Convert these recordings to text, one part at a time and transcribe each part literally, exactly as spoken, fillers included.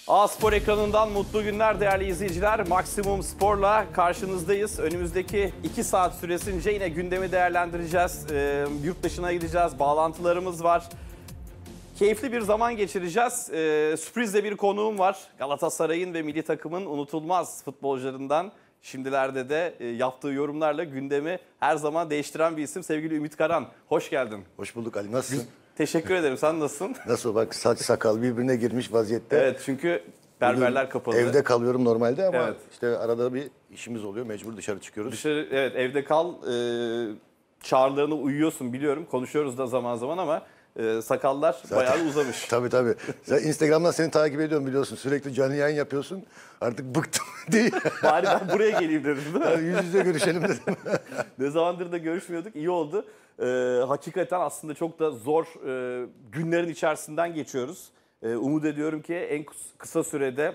A-Spor ekranından mutlu günler değerli izleyiciler. Maksimum Spor'la karşınızdayız. Önümüzdeki iki saat süresince yine gündemi değerlendireceğiz. Ee, yurt dışına gideceğiz, bağlantılarımız var. Keyifli bir zaman geçireceğiz. Ee, sürprizle bir konuğum var. Galatasaray'ın ve milli takımın unutulmaz futbolcularından. Şimdilerde de e, yaptığı yorumlarla gündemi her zaman değiştiren bir isim. Sevgili Ümit Karan, hoş geldin. Hoş bulduk Ali, nasılsın? Teşekkür ederim. Sen nasılsın? Nasıl bak, saç sakal birbirine girmiş vaziyette. Evet, çünkü berberler kapalı. Evde kalıyorum normalde ama Evet. işte arada bir işimiz oluyor, mecbur dışarı çıkıyoruz. Dışarı, evet, evde kal. E, çağrılarına uyuyorsun biliyorum. Konuşuyoruz da zaman zaman ama e, sakallar Zaten, bayağı uzamış. Tabii tabii. Sen Instagram'dan seni takip ediyorum biliyorsun. Sürekli canlı yayın yapıyorsun. Artık bıktım değil. Bari ben buraya geleyim dedim değil mi? Yani yüz yüze görüşelim dedim. Ne zamandır da görüşmüyorduk. İyi oldu. Ee, hakikaten aslında çok da zor e, günlerin içerisinden geçiyoruz. E, umut ediyorum ki en kısa sürede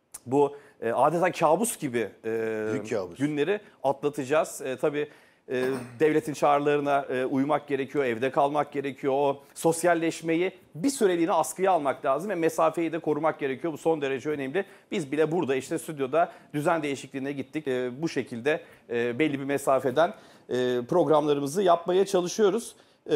bu e, adeta kabus gibi e, Büyük kabus. günleri atlatacağız. E, tabii e, devletin çağrılarına e, uymak gerekiyor, evde kalmak gerekiyor. O sosyalleşmeyi bir süreliğine askıya almak lazım ve mesafeyi de korumak gerekiyor. Bu son derece önemli. Biz bile burada işte stüdyoda düzen değişikliğine gittik. E, bu şekilde e, belli bir mesafeden e, programlarımızı yapmaya çalışıyoruz. E,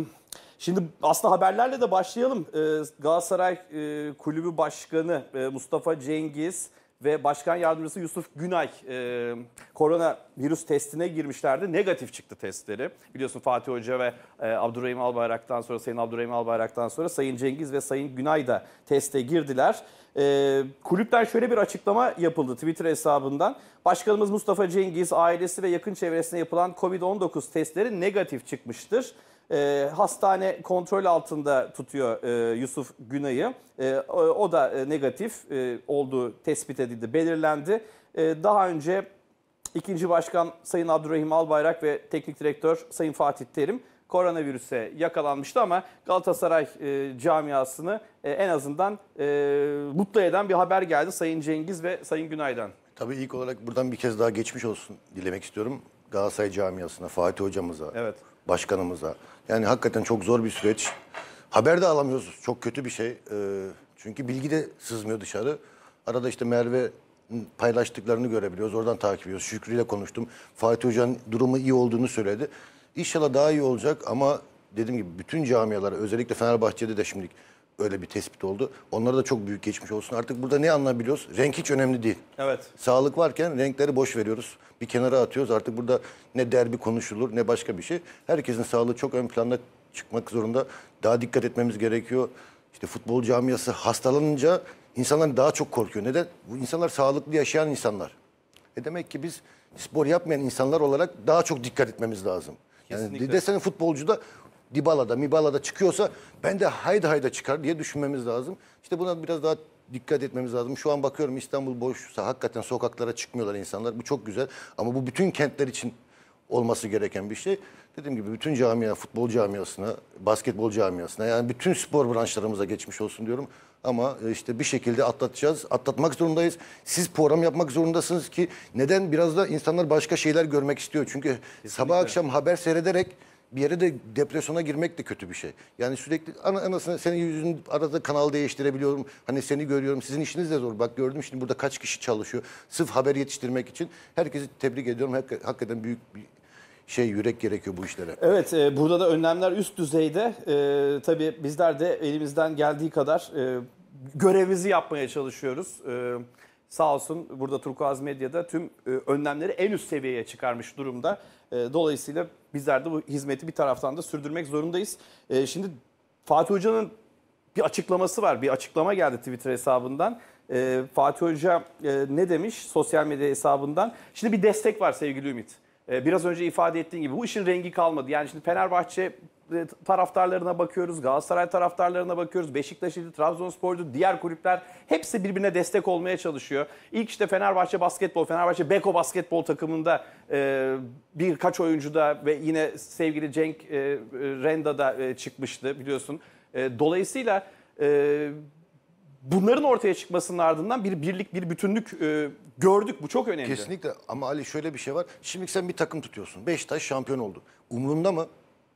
Şimdi aslında haberlerle de başlayalım. Ee, Galatasaray e, Kulübü Başkanı e, Mustafa Cengiz ve Başkan Yardımcısı Yusuf Günay e, koronavirüs testine girmişlerdi. Negatif çıktı testleri. Biliyorsun Fatih Hoca ve e, Abdurrahim Albayrak'tan sonra, Sayın Abdurrahim Albayrak'tan sonra Sayın Cengiz ve Sayın Günay da teste girdiler. E, kulüpten şöyle bir açıklama yapıldı Twitter hesabından. Başkanımız Mustafa Cengiz, ailesi ve yakın çevresine yapılan kovid on dokuz testleri negatif çıkmıştır. E, hastane kontrol altında tutuyor e, Yusuf Günay'ı. E, o, o da e, negatif e, olduğu tespit edildi, belirlendi. E, daha önce ikinci başkan Sayın Abdurrahim Albayrak ve teknik direktör Sayın Fatih Terim koronavirüse yakalanmıştı ama Galatasaray e, camiasını e, en azından e, mutlu eden bir haber geldi Sayın Cengiz ve Sayın Günay'dan. Tabii ilk olarak buradan bir kez daha geçmiş olsun dilemek istiyorum. Galatasaray camiasına, Fatih hocamıza, Evet. başkanımıza. Yani hakikaten çok zor bir süreç. Haber de alamıyoruz. Çok kötü bir şey. Ee, çünkü bilgi de sızmıyor dışarı. Arada işte Merve paylaştıklarını görebiliyoruz. Oradan takip ediyoruz. Şükrü ile konuştum. Fatih Hoca'nın durumu iyi olduğunu söyledi. İnşallah daha iyi olacak ama dediğim gibi bütün camialara, özellikle Fenerbahçe'de de şimdi öyle bir tespit oldu. Onlara da çok büyük geçmiş olsun. Artık burada ne anlayabiliyoruz? Renk hiç önemli değil. Evet. Sağlık varken renkleri boş veriyoruz. Bir kenara atıyoruz. Artık burada ne derbi konuşulur ne başka bir şey. Herkesin sağlığı çok ön planda çıkmak zorunda. Daha dikkat etmemiz gerekiyor. İşte futbol camiası hastalanınca insanlar daha çok korkuyor. Neden? Bu insanlar sağlıklı yaşayan insanlar. E demek ki biz spor yapmayan insanlar olarak daha çok dikkat etmemiz lazım. Yani Kesinlikle. desene futbolcuda Dybala'da, Mybala'da çıkıyorsa ben de haydi hayda çıkar diye düşünmemiz lazım. İşte buna biraz daha dikkat etmemiz lazım. Şu an bakıyorum İstanbul boşsa hakikaten sokaklara çıkmıyorlar insanlar. Bu çok güzel ama bu bütün kentler için olması gereken bir şey. Dediğim gibi bütün camia, futbol camiasına, basketbol camiasına yani bütün spor branşlarımıza geçmiş olsun diyorum. Ama işte bir şekilde atlatacağız. Atlatmak zorundayız. Siz program yapmak zorundasınız ki neden? Biraz da insanlar başka şeyler görmek istiyor. Çünkü Kesinlikle. sabah akşam haber seyrederek bir yere de depresyona girmek de kötü bir şey. Yani sürekli ana, anasını senin yüzün arada kanal değiştirebiliyorum. Hani seni görüyorum. Sizin işiniz de zor. Bak gördüm şimdi burada kaç kişi çalışıyor. Sırf haber yetiştirmek için. Herkesi tebrik ediyorum. Hak, hakikaten büyük bir şey yürek gerekiyor bu işlere. Evet, e, burada da önlemler üst düzeyde. E, tabii bizler de elimizden geldiği kadar e, görevimizi yapmaya çalışıyoruz. E, sağ olsun burada Turkuaz Medya'da tüm e, önlemleri en üst seviyeye çıkarmış durumda. E, dolayısıyla bizler de bu hizmeti bir taraftan da sürdürmek zorundayız. E, şimdi Fatih Hoca'nın bir açıklaması var. Bir açıklama geldi Twitter hesabından. E, Fatih Hoca e, ne demiş sosyal medya hesabından? Şimdi bir destek var sevgili Ümit. Biraz önce ifade ettiğin gibi bu işin rengi kalmadı. Yani şimdi Fenerbahçe taraftarlarına bakıyoruz, Galatasaray taraftarlarına bakıyoruz, Beşiktaş'ıydı, Trabzonspor'du, diğer kulüpler hepsi birbirine destek olmaya çalışıyor. İlk işte Fenerbahçe basketbol, Fenerbahçe Beko basketbol takımında e, birkaç oyuncu da ve yine sevgili Cenk e, Renda da e, çıkmıştı biliyorsun. E, dolayısıyla e, bunların ortaya çıkmasının ardından bir birlik, bir bütünlük e, gördük. Bu çok önemli. Kesinlikle ama Ali şöyle bir şey var. Şimdi sen bir takım tutuyorsun. Beşiktaş şampiyon oldu. Umurunda mı?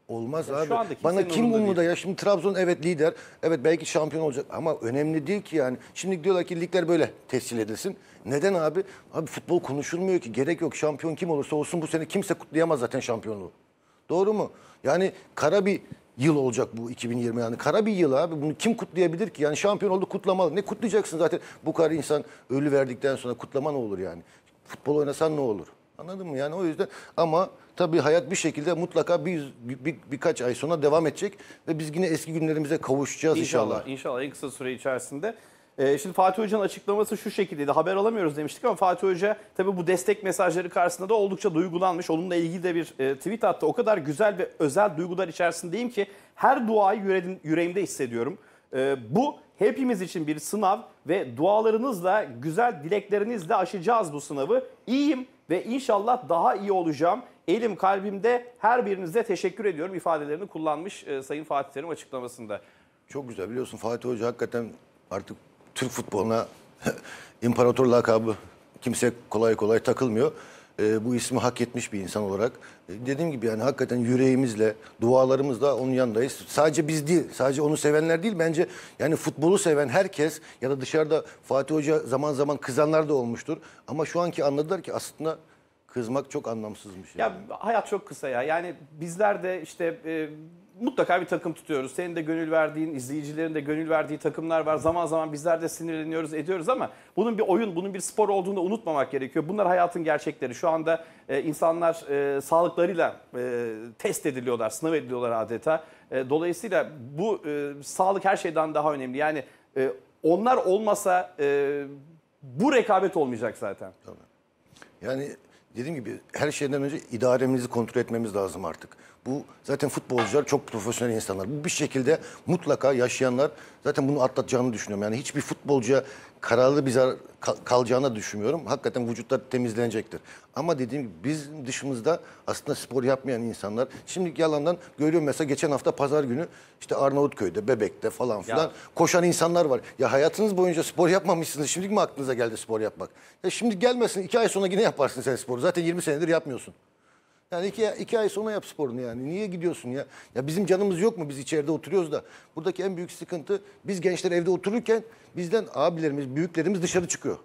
Olmaz Ya abi. şu anda kimsenin Bana kim umurunda umurda değil. ya? Şimdi Trabzon evet lider. Evet belki şampiyon olacak ama önemli değil ki yani. Şimdi diyorlar ki ligler böyle tescil edilsin. Neden abi? Abi futbol konuşulmuyor ki. Gerek yok. Şampiyon kim olursa olsun bu sene kimse kutlayamaz zaten şampiyonluğu. Doğru mu? Yani kara bir yıl olacak bu iki bin yirmi yani. Kara bir yıl abi. Bunu kim kutlayabilir ki? Yani şampiyon oldu kutlamalı. Ne kutlayacaksın zaten? Bu kadar insan ölü verdikten sonra kutlama ne olur yani? Futbol oynasan ne olur? Anladın mı? Yani o yüzden ama tabii hayat bir şekilde mutlaka bir, bir birkaç ay sonra devam edecek ve biz yine eski günlerimize kavuşacağız inşallah. İnşallah, inşallah en kısa süre içerisinde. Ee, şimdi Fatih Hoca'nın açıklaması şu şekildeydi. Haber alamıyoruz demiştik ama Fatih Hoca tabii bu destek mesajları karşısında da oldukça duygulanmış. Onunla ilgili de bir e, tweet attı. O kadar güzel ve özel duygular içerisindeyim ki her duayı yüreğim, yüreğimde hissediyorum. Ee, bu hepimiz için bir sınav ve dualarınızla, güzel dileklerinizle aşacağız bu sınavı. İyiyim ve inşallah daha iyi olacağım. Elim kalbimde, her birinize teşekkür ediyorum ifadelerini kullanmış e, Sayın Fatih Terim açıklamasında. Çok güzel biliyorsun Fatih Hoca hakikaten artık Türk futboluna imparator lakabı kimse kolay kolay takılmıyor. Ee, bu ismi hak etmiş bir insan olarak. Ee, dediğim gibi yani hakikaten yüreğimizle, dualarımızla onun yanındayız. Sadece biz değil, sadece onu sevenler değil bence yani futbolu seven herkes ya da dışarıda Fatih Hoca zaman zaman kızanlar da olmuştur. Ama şu anki anladılar ki aslında kızmak çok anlamsızmış. Yani. Ya hayat çok kısa ya. Yani bizler de işte e, mutlaka bir takım tutuyoruz. Senin de gönül verdiğin, izleyicilerin de gönül verdiği takımlar var. Zaman zaman bizler de sinirleniyoruz, ediyoruz ama bunun bir oyun, bunun bir spor olduğunu da unutmamak gerekiyor. Bunlar hayatın gerçekleri. Şu anda e, insanlar e, sağlıklarıyla e, test ediliyorlar, sınav ediliyorlar adeta. E, dolayısıyla bu e, sağlık her şeyden daha önemli. Yani e, onlar olmasa e, bu rekabet olmayacak zaten. Tabii. Yani dediğim gibi her şeyden önce idaremizi kontrol etmemiz lazım artık. Bu zaten futbolcular çok profesyonel insanlar. Bu bir şekilde mutlaka yaşayanlar zaten bunu atlatacağını düşünüyorum. Yani hiçbir futbolcuya kararlı bir zarar kal- kalacağını düşünmüyorum. Hakikaten vücutlar temizlenecektir. Ama dediğim gibi biz dışımızda aslında spor yapmayan insanlar. Şimdi yalandan görüyorum mesela geçen hafta pazar günü işte Arnavutköy'de, Bebek'te falan filan Ya. koşan insanlar var. Ya hayatınız boyunca spor yapmamışsınız. Şimdi mi aklınıza geldi spor yapmak? Ya şimdi gelmesin iki ay sonra yine yaparsın sen sporu. Zaten yirmi senedir yapmıyorsun. Yani iki, iki ay sonra yap sporunu yani. Niye gidiyorsun ya? Ya bizim canımız yok mu? Biz içeride oturuyoruz da. Buradaki en büyük sıkıntı biz gençler evde otururken bizden abilerimiz, büyüklerimiz dışarı çıkıyor.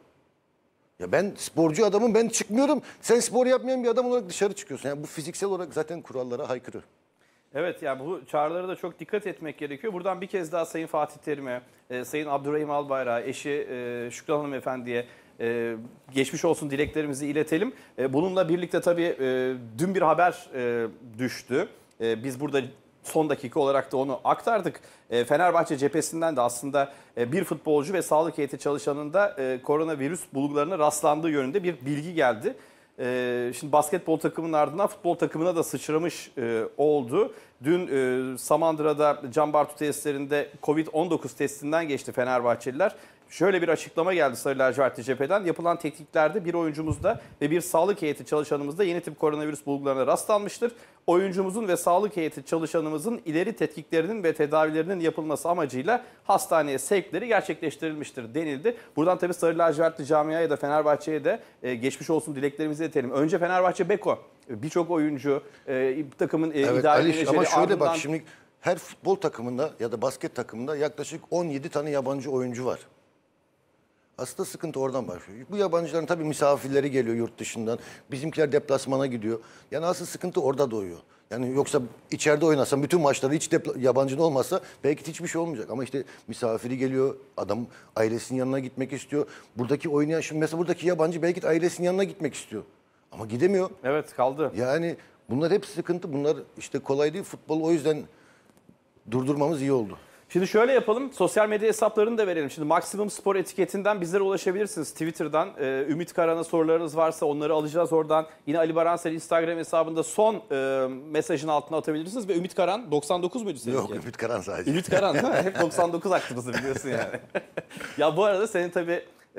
Ya ben sporcu adamım ben çıkmıyorum. Sen spor yapmayan bir adam olarak dışarı çıkıyorsun. Yani bu fiziksel olarak zaten kurallara aykırı. Evet yani bu çağrılara da çok dikkat etmek gerekiyor. Buradan bir kez daha Sayın Fatih Terim'e, e, Sayın Abdurrahim Albayrak'a, eşi e, Şükran Hanımefendi'ye e, geçmiş olsun dileklerimizi iletelim. E, bununla birlikte tabii e, dün bir haber e, düştü. E, biz burada son dakika olarak da onu aktardık. E, Fenerbahçe cephesinden de aslında e, bir futbolcu ve sağlık heyeti çalışanında e, koronavirüs bulgularına rastlandığı yönünde bir bilgi geldi. Ee, şimdi basketbol takımının ardından futbol takımına da sıçramış e, oldu. Dün e, Samandıra'da Can Bartu testlerinde kovid on dokuz testinden geçti Fenerbahçeliler. Şöyle bir açıklama geldi Sarı Lacivertli cepheden. Yapılan tetkiklerde bir oyuncumuzda ve bir sağlık heyeti çalışanımızda yeni tip koronavirüs bulgularına rastlanmıştır. Oyuncumuzun ve sağlık heyeti çalışanımızın ileri tetkiklerinin ve tedavilerinin yapılması amacıyla hastaneye sevkleri gerçekleştirilmiştir denildi. Buradan tabii Sarı Lacivertli camiaya da Fenerbahçe'ye de e, geçmiş olsun dileklerimizi iletelim. Önce Fenerbahçe Beko, birçok oyuncu, e, takımın e, Evet idari Ali, menajeri ama şöyle ardından... bak şimdi her futbol takımında ya da basket takımında yaklaşık on yedi tane yabancı oyuncu var. Aslında sıkıntı oradan başlıyor. Bu yabancıların tabii misafirleri geliyor yurt dışından. Bizimkiler deplasmana gidiyor. Yani asıl sıkıntı orada doğuyor. Yani yoksa içeride oynasan bütün maçları hiç depla- yabancın olmasa belki hiçbir şey olmayacak. Ama işte misafiri geliyor, adam ailesinin yanına gitmek istiyor. Buradaki oynayan şimdi mesela buradaki yabancı belki de ailesinin yanına gitmek istiyor. Ama gidemiyor. Evet kaldı. Yani bunlar hep sıkıntı. Bunlar işte kolay değil. Futbol o yüzden durdurmamız iyi oldu. Şimdi şöyle yapalım. Sosyal medya hesaplarını da verelim. Şimdi Maximum Spor etiketinden bizlere ulaşabilirsiniz. Twitter'dan e, Ümit Karan'a sorularınız varsa onları alacağız oradan. Yine Ali Baransel Instagram hesabında son e, mesajın altına atabilirsiniz. Ve Ümit Karan doksan dokuz muydu seninki? Yok Ümit Karan sadece. Ümit Karan değil mi? Hep doksan dokuz aklımızda biliyorsun yani. Ya bu arada senin tabii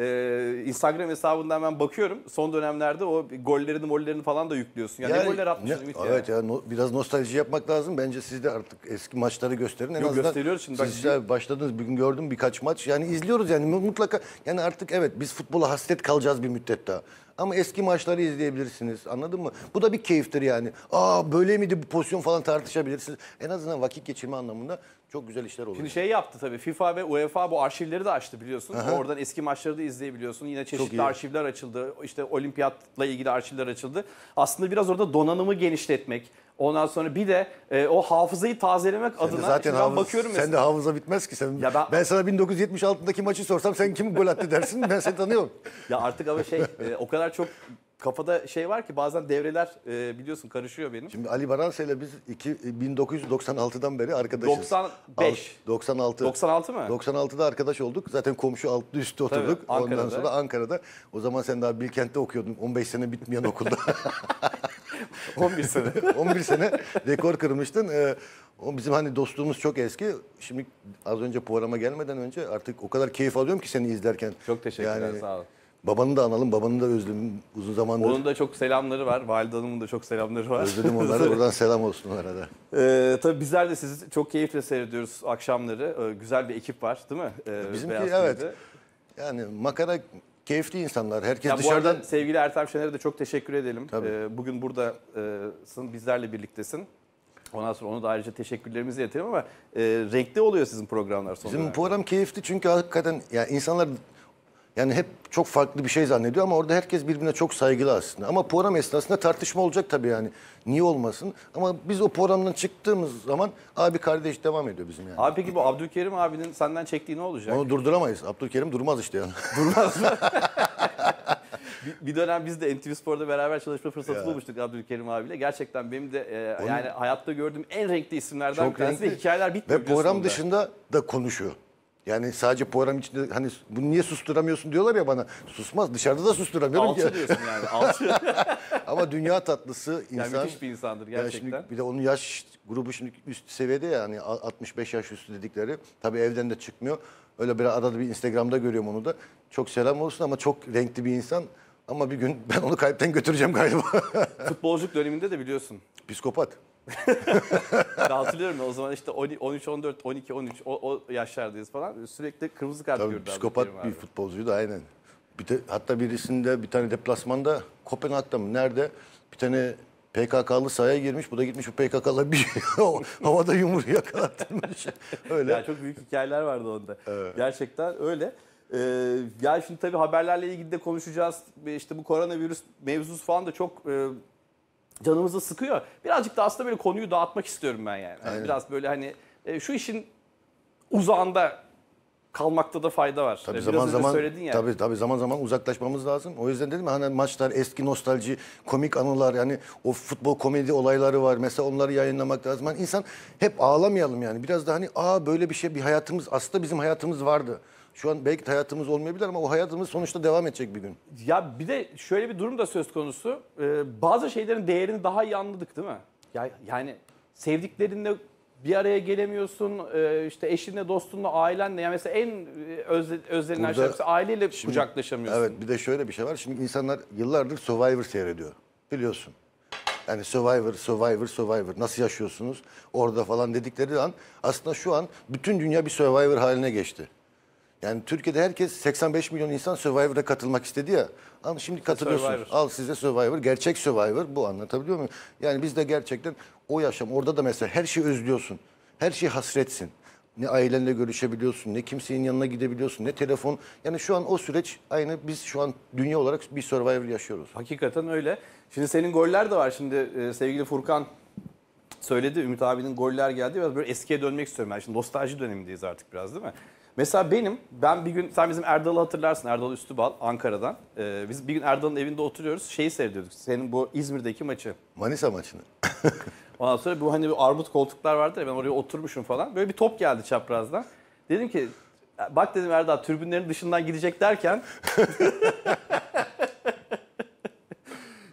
e, Instagram hesabından ben bakıyorum. Son dönemlerde o gollerini mollerini falan da yüklüyorsun. Yani, ne goller atmışsın ne- Ümit Evet ya. ya no- biraz nostalji yapmak lazım. Bence siz de artık eski maçları gösterin. En Yok, azından gösteriyoruz şimdi. Bak, siz işte başladınız bugün gördüm birkaç maç. Yani izliyoruz yani mutlaka. Yani artık evet biz futbola hasret kalacağız bir müddet daha. Ama eski maçları izleyebilirsiniz. Anladın mı? Bu da bir keyiftir yani. Aa böyle miydi bu pozisyon falan tartışabilirsiniz. En azından vakit geçirme anlamında çok güzel işler oluyor. Şimdi şey yaptı tabii, FIFA ve UEFA bu arşivleri de açtı biliyorsun. Oradan eski maçları da izleyebiliyorsun. Yine çeşitli iyi. arşivler açıldı. İşte olimpiyatla ilgili arşivler açıldı. Aslında biraz orada donanımı genişletmek. Ondan sonra bir de e, o hafızayı tazelemek Sen de adına zaten şimdi ben hafız- bakıyorum sen de mesela. hafıza bitmez ki. Sen, Ya ben, ben- sana bin dokuz yüz yetmiş altıdaki maçı sorsam sen kim gol attı dersin ben seni tanıyorum. Ya artık ama şey e, o kadar çok kafada şey var ki bazen devreler e, biliyorsun karışıyor benim. Şimdi Ali Baranse ile biz iki, bin dokuz yüz doksan altıdan beri arkadaşız. doksan beş. Al- doksan altı. doksan altı mı? doksan altıda arkadaş olduk. Zaten komşu altlı üstü oturduk. Tabii, Ankara'da. Ondan sonra Ankara'da. O zaman sen daha Bilkent'te okuyordun. on beş sene bitmeyen okulda. on bir sene. on bir sene rekor kırmıştın. Ee, o bizim hani dostluğumuz çok eski. Şimdi az önce programa gelmeden önce artık o kadar keyif alıyorum ki seni izlerken. Çok teşekkürler, Yani sağ olun. babanı da analım. Babanı da özledim uzun zamandır. Onun da çok selamları var. Valide Hanım'ın da çok selamları var. Özledim onları. Oradan selam olsun onlara da. Ee, tabii bizler de sizi çok keyifle seyrediyoruz akşamları. Ee, güzel bir ekip var değil mi? Ee, Bizimki Beyaz evet. T V'de. Yani makara keyifli insanlar. Herkes Ya bu dışarıdan... arada sevgili Ertem Şener'e de çok teşekkür edelim. Tabii. Ee, bugün buradasın, bizlerle birliktesin. Ondan sonra onu da ayrıca teşekkürlerimizi iletelim ama e, renkli oluyor sizin programlar son Bizim dönemde. program keyifli çünkü hakikaten yani insanlar yani hep çok farklı bir şey zannediyor ama orada herkes birbirine çok saygılı aslında. Ama program esnasında tartışma olacak tabii yani. Niye olmasın? Ama biz o programdan çıktığımız zaman abi kardeş devam ediyor bizim yani. Abi peki bu Abdülkerim abinin senden çektiği ne olacak? Onu durduramayız. Abdülkerim durmaz işte yani. Bir, bir dönem biz de N T V Spor'da beraber çalışma fırsatı bulmuştuk Abdülkerim abiyle. Gerçekten benim de e, yani hayatta gördüğüm en renkli isimlerden bir Çok tanesi ve renkli. hikayeler bitmiyor. Ve biliyorsun program onda. dışında da konuşuyor. Yani sadece program içinde hani bunu niye susturamıyorsun diyorlar ya bana. Susmaz. Dışarıda da susturamıyorum ki. Alçı diyorsun yani. Alçı. Ama dünya tatlısı insan. Yani müthiş bir insandır Yani gerçekten. şimdi bir de onun yaş grubu şimdi üst seviyede yani altmış beş yaş üstü dedikleri. Tabii evden de çıkmıyor. Öyle bir arada bir Instagram'da görüyorum onu da. Çok selam olsun ama çok renkli bir insan. Ama bir gün ben onu kalpten götüreceğim galiba. Futbolculuk döneminde de biliyorsun. Psikopat. Ben hatırlıyorum ya, o zaman işte on üç, on dört, on iki, on üç o, o yaşlardayız falan. Sürekli kırmızı kart Tabii gördü psikopat Abdülkerim bir abi. futbolcuydu aynen. Bir de, hatta birisinde bir tane deplasmanda Kopenhag'da mı nerede bir tane P K K'lı sahaya girmiş. Bu da gitmiş bu P K K'lı bir havada yumruğu yakalattırmış. Öyle. Yani çok büyük hikayeler vardı onda. Gerçekten öyle. Ee, yani şimdi tabii haberlerle ilgili de konuşacağız. Ve İşte bu koronavirüs mevzusu falan da çok e, canımızı sıkıyor. Birazcık da aslında böyle konuyu dağıtmak istiyorum ben yani. Hani biraz böyle hani e, şu işin uzağında kalmakta da fayda var. Tabii Biraz zaman önce zaman söyledin ya. tabii tabii zaman zaman uzaklaşmamız lazım. O yüzden dedim ya, hani maçlar, eski nostalji, komik anılar yani o futbol komedi olayları var. Mesela onları yayınlamak lazım. Hani insan hep ağlamayalım yani. Biraz da hani aa böyle bir şey bir hayatımız aslında bizim hayatımız vardı. Şu an belki de hayatımız olmayabilir ama o hayatımız sonuçta devam edecek bir gün. Ya bir de şöyle bir durum da söz konusu. Ee, bazı şeylerin değerini daha iyi anladık değil mi? Ya, yani sevdiklerinle bir araya gelemiyorsun. Ee, işte eşinle, dostunla, ailenle. Yani mesela en özle, özlenilen Burada- şey mesela aileyle kucaklaşamıyorsun. Evet bir de şöyle bir şey var. Şimdi insanlar yıllardır Survivor seyrediyor. Biliyorsun. Yani Survivor, Survivor, Survivor. Nasıl yaşıyorsunuz? Orada falan dedikleri an aslında şu an bütün dünya bir Survivor haline geçti. Yani Türkiye'de herkes seksen beş milyon insan Survivor'a katılmak istedi ya. Ama şimdi katılıyorsun. Survivor. Al size Survivor. Gerçek Survivor bu, anlatabiliyor muyum? Yani biz de gerçekten o yaşam. Orada da mesela her şeyi özlüyorsun. Her şeyi hasretsin. Ne ailenle görüşebiliyorsun, ne kimsenin yanına gidebiliyorsun, ne telefon. Yani şu an o süreç aynı biz şu an dünya olarak bir Survivor yaşıyoruz. Hakikaten öyle. Şimdi senin goller de var. Şimdi e, sevgili Furkan söyledi. Ümit abinin goller geldi. Biraz böyle eskiye dönmek istiyorum. Yani şimdi nostalji dönemindeyiz artık biraz değil mi? Mesela benim, ben bir gün, sen bizim Erdal'ı hatırlarsın, Erdal Üstübal Ankara'dan. Ee, biz bir gün Erdal'ın evinde oturuyoruz, şeyi seyrediyorduk, senin bu İzmir'deki maçı. Manisa maçını. Ondan sonra bu hani bir armut koltuklar vardı ya, ben oraya oturmuşum falan. Böyle bir top geldi çaprazdan. Dedim ki, bak dedim Erdal, tribünlerin dışından gidecek derken...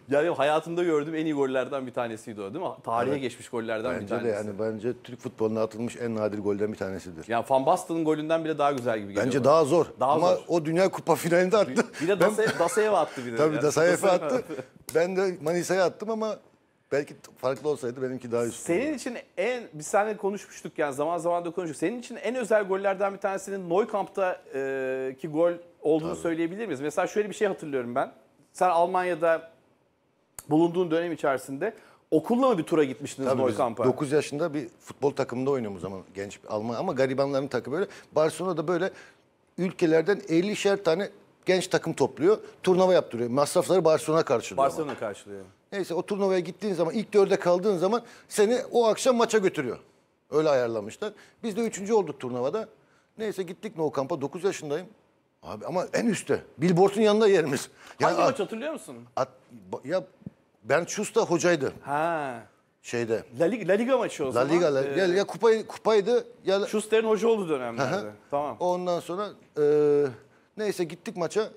Ya benim hayatımda gördüğüm en iyi gollerden bir tanesiydi o değil mi? Tarihe Evet. geçmiş gollerden bir Bence tanesi. de yani bence Türk futboluna atılmış en nadir golden bir tanesidir. Yani Van Basten'ın golünden bile daha güzel gibi geliyor. Bence bana. daha zor. Daha Ama zor. o Dünya Kupa finalinde attı. Bir de Ben- Dase- Dasayev'e attı bir de. Tabii Yani. Dasayev'e attı. Ben de Manisa'ya attım ama belki farklı olsaydı benimki daha üstün. Senin için en, biz seninle konuşmuştuk yani zaman zaman da konuştuk. Senin için en özel gollerden bir tanesinin Neukamp'taki gol olduğunu Tabii. söyleyebilir miyiz? Mesela şöyle bir şey hatırlıyorum ben. Sen Almanya'da bulunduğun dönem içerisinde okulla mı bir tura gitmiştiniz Tabii biz Neukamp'a? dokuz yaşında bir futbol takımında oynuyorum o zaman genç bir Alman ama garibanların takımı böyle. Barcelona'da böyle ülkelerden ellişer tane genç takım topluyor. Turnuva yaptırıyor. Masrafları Barcelona karşılıyor. ama. Barcelona karşılıyor. Neyse o turnuvaya gittiğin zaman ilk dörde kaldığın zaman seni o akşam maça götürüyor. Öyle ayarlamışlar. Biz de üçüncü olduk turnuvada. Neyse gittik Nou Camp'a dokuz yaşındayım. Abi ama en üstte. Billboard'un yanında yerimiz. Yani Hangi at- maç hatırlıyor musun? at- ya Bernd Schuster hocaydı Ha. şeyde. La Liga, La Liga maçı o La zaman. Liga, La, Ee, ya, ya kupayı, kupaydı ya Schuster'in hoca olduğu dönemlerde. Hı hı. Tamam. ondan sonra e, neyse gittik maça.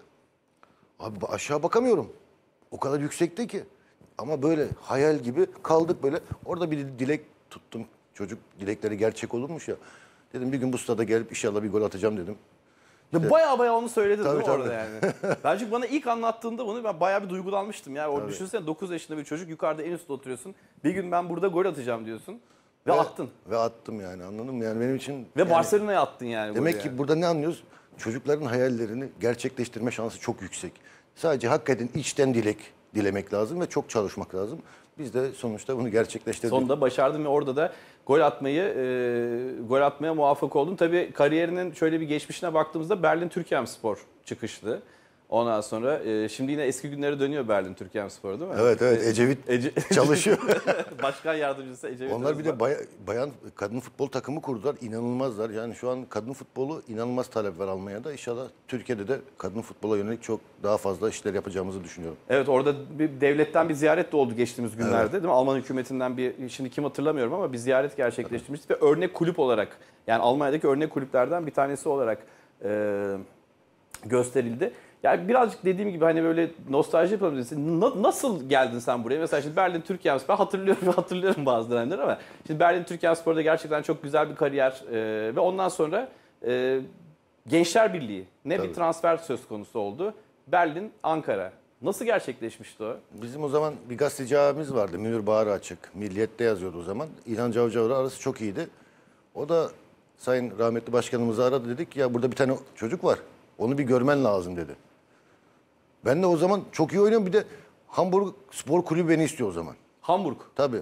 Abi aşağı bakamıyorum. O kadar yüksekti ki. Ama böyle hayal gibi kaldık böyle. Orada bir dilek tuttum. Çocuk dilekleri gerçek olurmuş ya. Dedim bir gün bu stada gelip inşallah bir gol atacağım dedim. Ya baya baya onu söyledin Tabii, değil mi orada tabii. yani? Ben çünkü bana ilk anlattığında bunu ben baya bir duygulanmıştım. Yani orada düşünsene dokuz yaşında bir çocuk yukarıda en üstte oturuyorsun. Bir gün ben burada gol atacağım diyorsun. Ve, attın. Ve attım yani anladın mı? Yani benim için... Ve yani, Barcelona'ya attın yani. demek golü ki yani. burada ne anlıyoruz? Çocukların hayallerini gerçekleştirme şansı çok yüksek. Sadece hakikaten içten dilek dilemek lazım ve çok çalışmak lazım. Biz de sonuçta bunu gerçekleştirdik. Sonunda başardın ve orada da gol atmayı e, gol atmaya muvaffak oldun. Tabii kariyerinin şöyle bir geçmişine baktığımızda Berlin Türkemspor çıkışlı. Ondan sonra e, şimdi yine eski günlere dönüyor Berlin Türkemspor değil mi? Evet evet Ecevit Ece- çalışıyor. Başkan yardımcısı Ecevit Onlar bir de Özbay. baya- bayan kadın futbol takımı kurdular. İnanılmazlar. Yani şu an kadın futbolu inanılmaz talep var Almanya'da. İnşallah Türkiye'de de kadın futbola yönelik çok daha fazla işler yapacağımızı düşünüyorum. Evet orada bir devletten bir ziyaret de oldu geçtiğimiz günlerde değil mi? Alman hükümetinden bir şimdi kim hatırlamıyorum ama bir ziyaret gerçekleştirmiştik ve örnek kulüp olarak yani Almanya'daki örnek kulüplerden bir tanesi olarak e, gösterildi. Yani birazcık dediğim gibi hani böyle nostalji yapabilirsin. Na- nasıl geldin sen buraya? Mesela şimdi Berlin Türkiyemspor hatırlıyorum hatırlıyorum bazı dönemler ama şimdi Berlin Türkiyemspor'da gerçekten çok güzel bir kariyer e, ve ondan sonra e, Gençler Birliği ne bir Tabii. transfer söz konusu oldu. Berlin Ankara. Nasıl gerçekleşmişti o? Bizim o zaman bir gazeteci abimiz vardı. Münir Bağrı Açık. Milliyet'te yazıyordu o zaman. İlhan Cavcav'la arası çok iyiydi. O da Sayın rahmetli başkanımızı aradı, dedik ya burada bir tane çocuk var. Onu bir görmen lazım dedi. Ben de o zaman çok iyi oynuyorum. Bir de Hamburg Spor Kulübü beni istiyor o zaman. Hamburg. Tabii.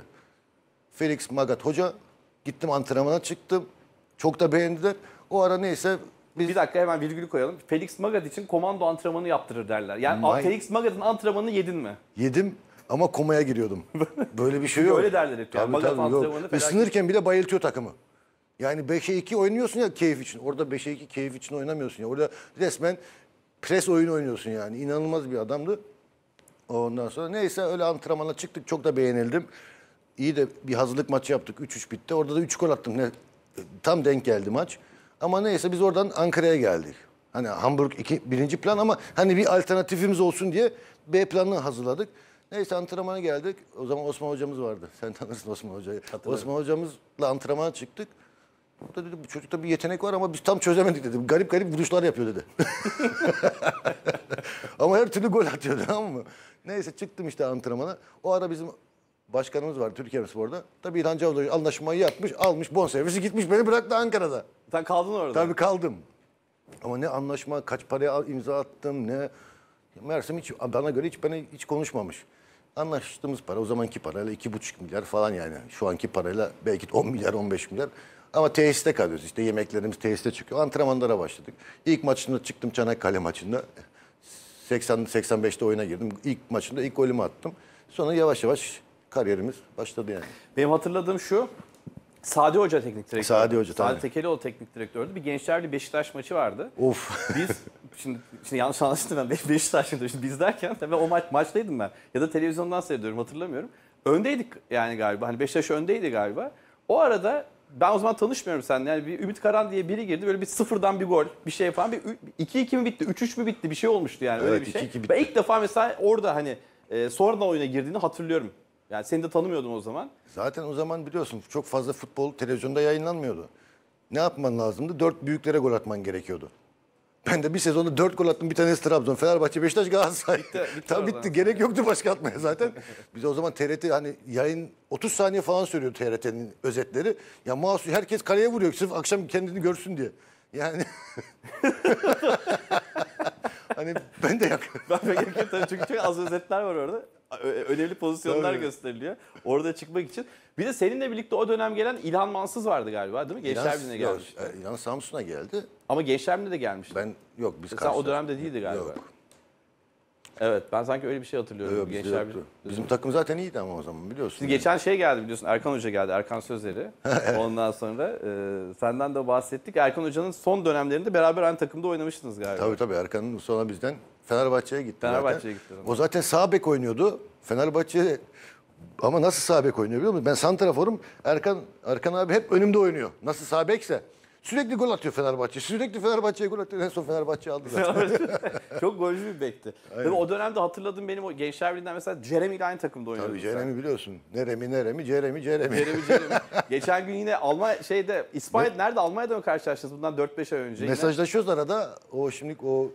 Felix Magath hoca. Gittim antrenmana çıktım. Çok da beğendiler. O ara neyse biz... Bir dakika hemen virgülü koyalım. Felix Magath için komando antrenmanı yaptırır derler. Yani May- Felix Magath'ın antrenmanını yedin mi? Yedim ama komaya giriyordum. Böyle bir şey yok. Öyle derler hep yani. Tabii, Magath tabii, yok. antrenmanı felaket. Isınırken bile bayıltıyor takımı. Yani beşe iki oynuyorsun ya keyif için. Orada beşe iki keyif için oynamıyorsun ya. Orada resmen pres oyunu oynuyorsun yani. İnanılmaz bir adamdı. Ondan sonra neyse öyle antrenmana çıktık. Çok da beğenildim. İyi de bir hazırlık maçı yaptık. üç üç bitti. Orada da üç gol attım. Ne, tam denk geldi maç. Ama neyse biz oradan Ankara'ya geldik. Hani Hamburg iki, birinci plan ama hani bir alternatifimiz olsun diye B planını hazırladık. Neyse antrenmana geldik. O zaman Osman hocamız vardı. Sen tanırsın Osman hocayı. Osman hocamızla antrenmana çıktık. O da dedi bu çocukta bir yetenek var ama biz tam çözemedik dedi. Garip garip vuruşlar yapıyor dedi. Ama her türlü gol atıyor tamam mı? Neyse çıktım işte antrenmana. O ara bizim başkanımız var Türkiye'mspor'da. Tabii İlhan Cavcı anlaşmayı yapmış, almış, bonservisi gitmiş. Beni bıraktı Ankara'da. Sen kaldın orada. Tabii kaldım. Ama ne anlaşma, kaç paraya imza attım, ne... Meğersem hiç, bana göre hiç bana hiç konuşmamış. Anlaştığımız para o zamanki parayla iki buçuk milyar falan yani. Şu anki parayla belki on milyar, on beş milyar. Ama tesiste kalıyoruz işte yemeklerimiz tesiste çıkıyor. Antrenmanlara başladık. İlk maçında çıktım Çanakkale maçında. seksen seksen beşte oyuna girdim. İlk maçında ilk golümü attım. Sonra yavaş yavaş kariyerimiz başladı yani. Benim hatırladığım şu. Sadi Hoca teknik direktör. Sadi Hoca, Sadi tabii. Tekelioğlu teknik direktördü. Bir Gençler Birliği Beşiktaş maçı vardı. Of. Biz şimdi, şimdi yanlış anlaşıldı ben Be- Beşiktaş'ta şimdi biz derken tabii o maç maçtaydım ben. Ya da televizyondan seyrediyorum hatırlamıyorum. Öndeydik yani galiba. Hani Beşiktaş öndeydi galiba. O arada ben o zaman tanışmıyorum seninle. Yani bir Ümit Karan diye biri girdi. Böyle bir sıfırdan bir gol, bir şey falan. Bir iki iki mi bitti, üç üç mü bitti? Bir şey olmuştu yani öyle Evet, bir şey. iki iki bitti. Ben ilk defa mesela orada hani e, sonradan oyuna girdiğini hatırlıyorum. Yani seni de tanımıyordum o zaman. Zaten o zaman biliyorsun çok fazla futbol televizyonda yayınlanmıyordu. Ne yapman lazımdı? Dört büyüklere gol atman gerekiyordu. Ben de bir sezonda dört gol attım. Bir tanesi Trabzon, Fenerbahçe, Beşiktaş, Galatasaray. Bitti, bitti Tabii oradan. bitti. Gerek yoktu başka atmaya zaten. Biz o zaman T R T hani yayın otuz saniye falan sürüyor T R T'nin özetleri. Ya mahsus herkes kaleye vuruyor sırf akşam kendini görsün diye. Yani hani ben de yak. Ben pek tabii çünkü çok az özetler var orada. Ö- Önemli pozisyonlar Tabii. gösteriliyor. Orada çıkmak için. Bir de seninle birlikte o dönem gelen İlhan Mansız vardı galiba değil mi? Gençler Birliği'ne yok, gelmiş. e, İlhan Samsun'a geldi. Ama Gençler Birliği'ne de gelmişti. Ben yok biz Sen o karşılaştık. dönemde değildi galiba. Yok. Evet, ben sanki öyle bir şey hatırlıyorum. Yok, bizde Gençler yoktu. Birliği. Bizim takım zaten iyiydi ama o zaman biliyorsun. Şimdi geçen şey geldi biliyorsun, Erkan Hoca geldi, Erkan Sözleri. Ondan sonra e, senden de bahsettik. Erkan Hoca'nın son dönemlerinde beraber aynı takımda oynamıştınız galiba. Tabii tabii Erkan'ın sonra bizden Fenerbahçe'ye gitti. Fenerbahçe'ye zaten. gitti. O zaten sağ bek oynuyordu. Fenerbahçe ama nasıl sağ bek oynuyor biliyor musun? Ben santraforum. Erkan Erkan abi hep önümde oynuyor. Nasıl sağ bekse. Sürekli gol atıyor Fenerbahçe. Sürekli Fenerbahçe'ye gol atıyor. En son Fenerbahçe aldı zaten. Çok golcü bir bekti. Tabii o dönemde hatırladığım benim o Gençler Birliği'nden mesela Jeremy ile aynı takımda oynuyordu. Tabii Jeremy biliyorsun. Neremi Neremi Jeremy Jeremy. Jeremy, Jeremy. Geçen gün yine Almanya şeyde İspanya nerede Almanya'da mı karşılaştınız bundan dört beş ay önce? Yine. Mesajlaşıyoruz arada. O şimdi o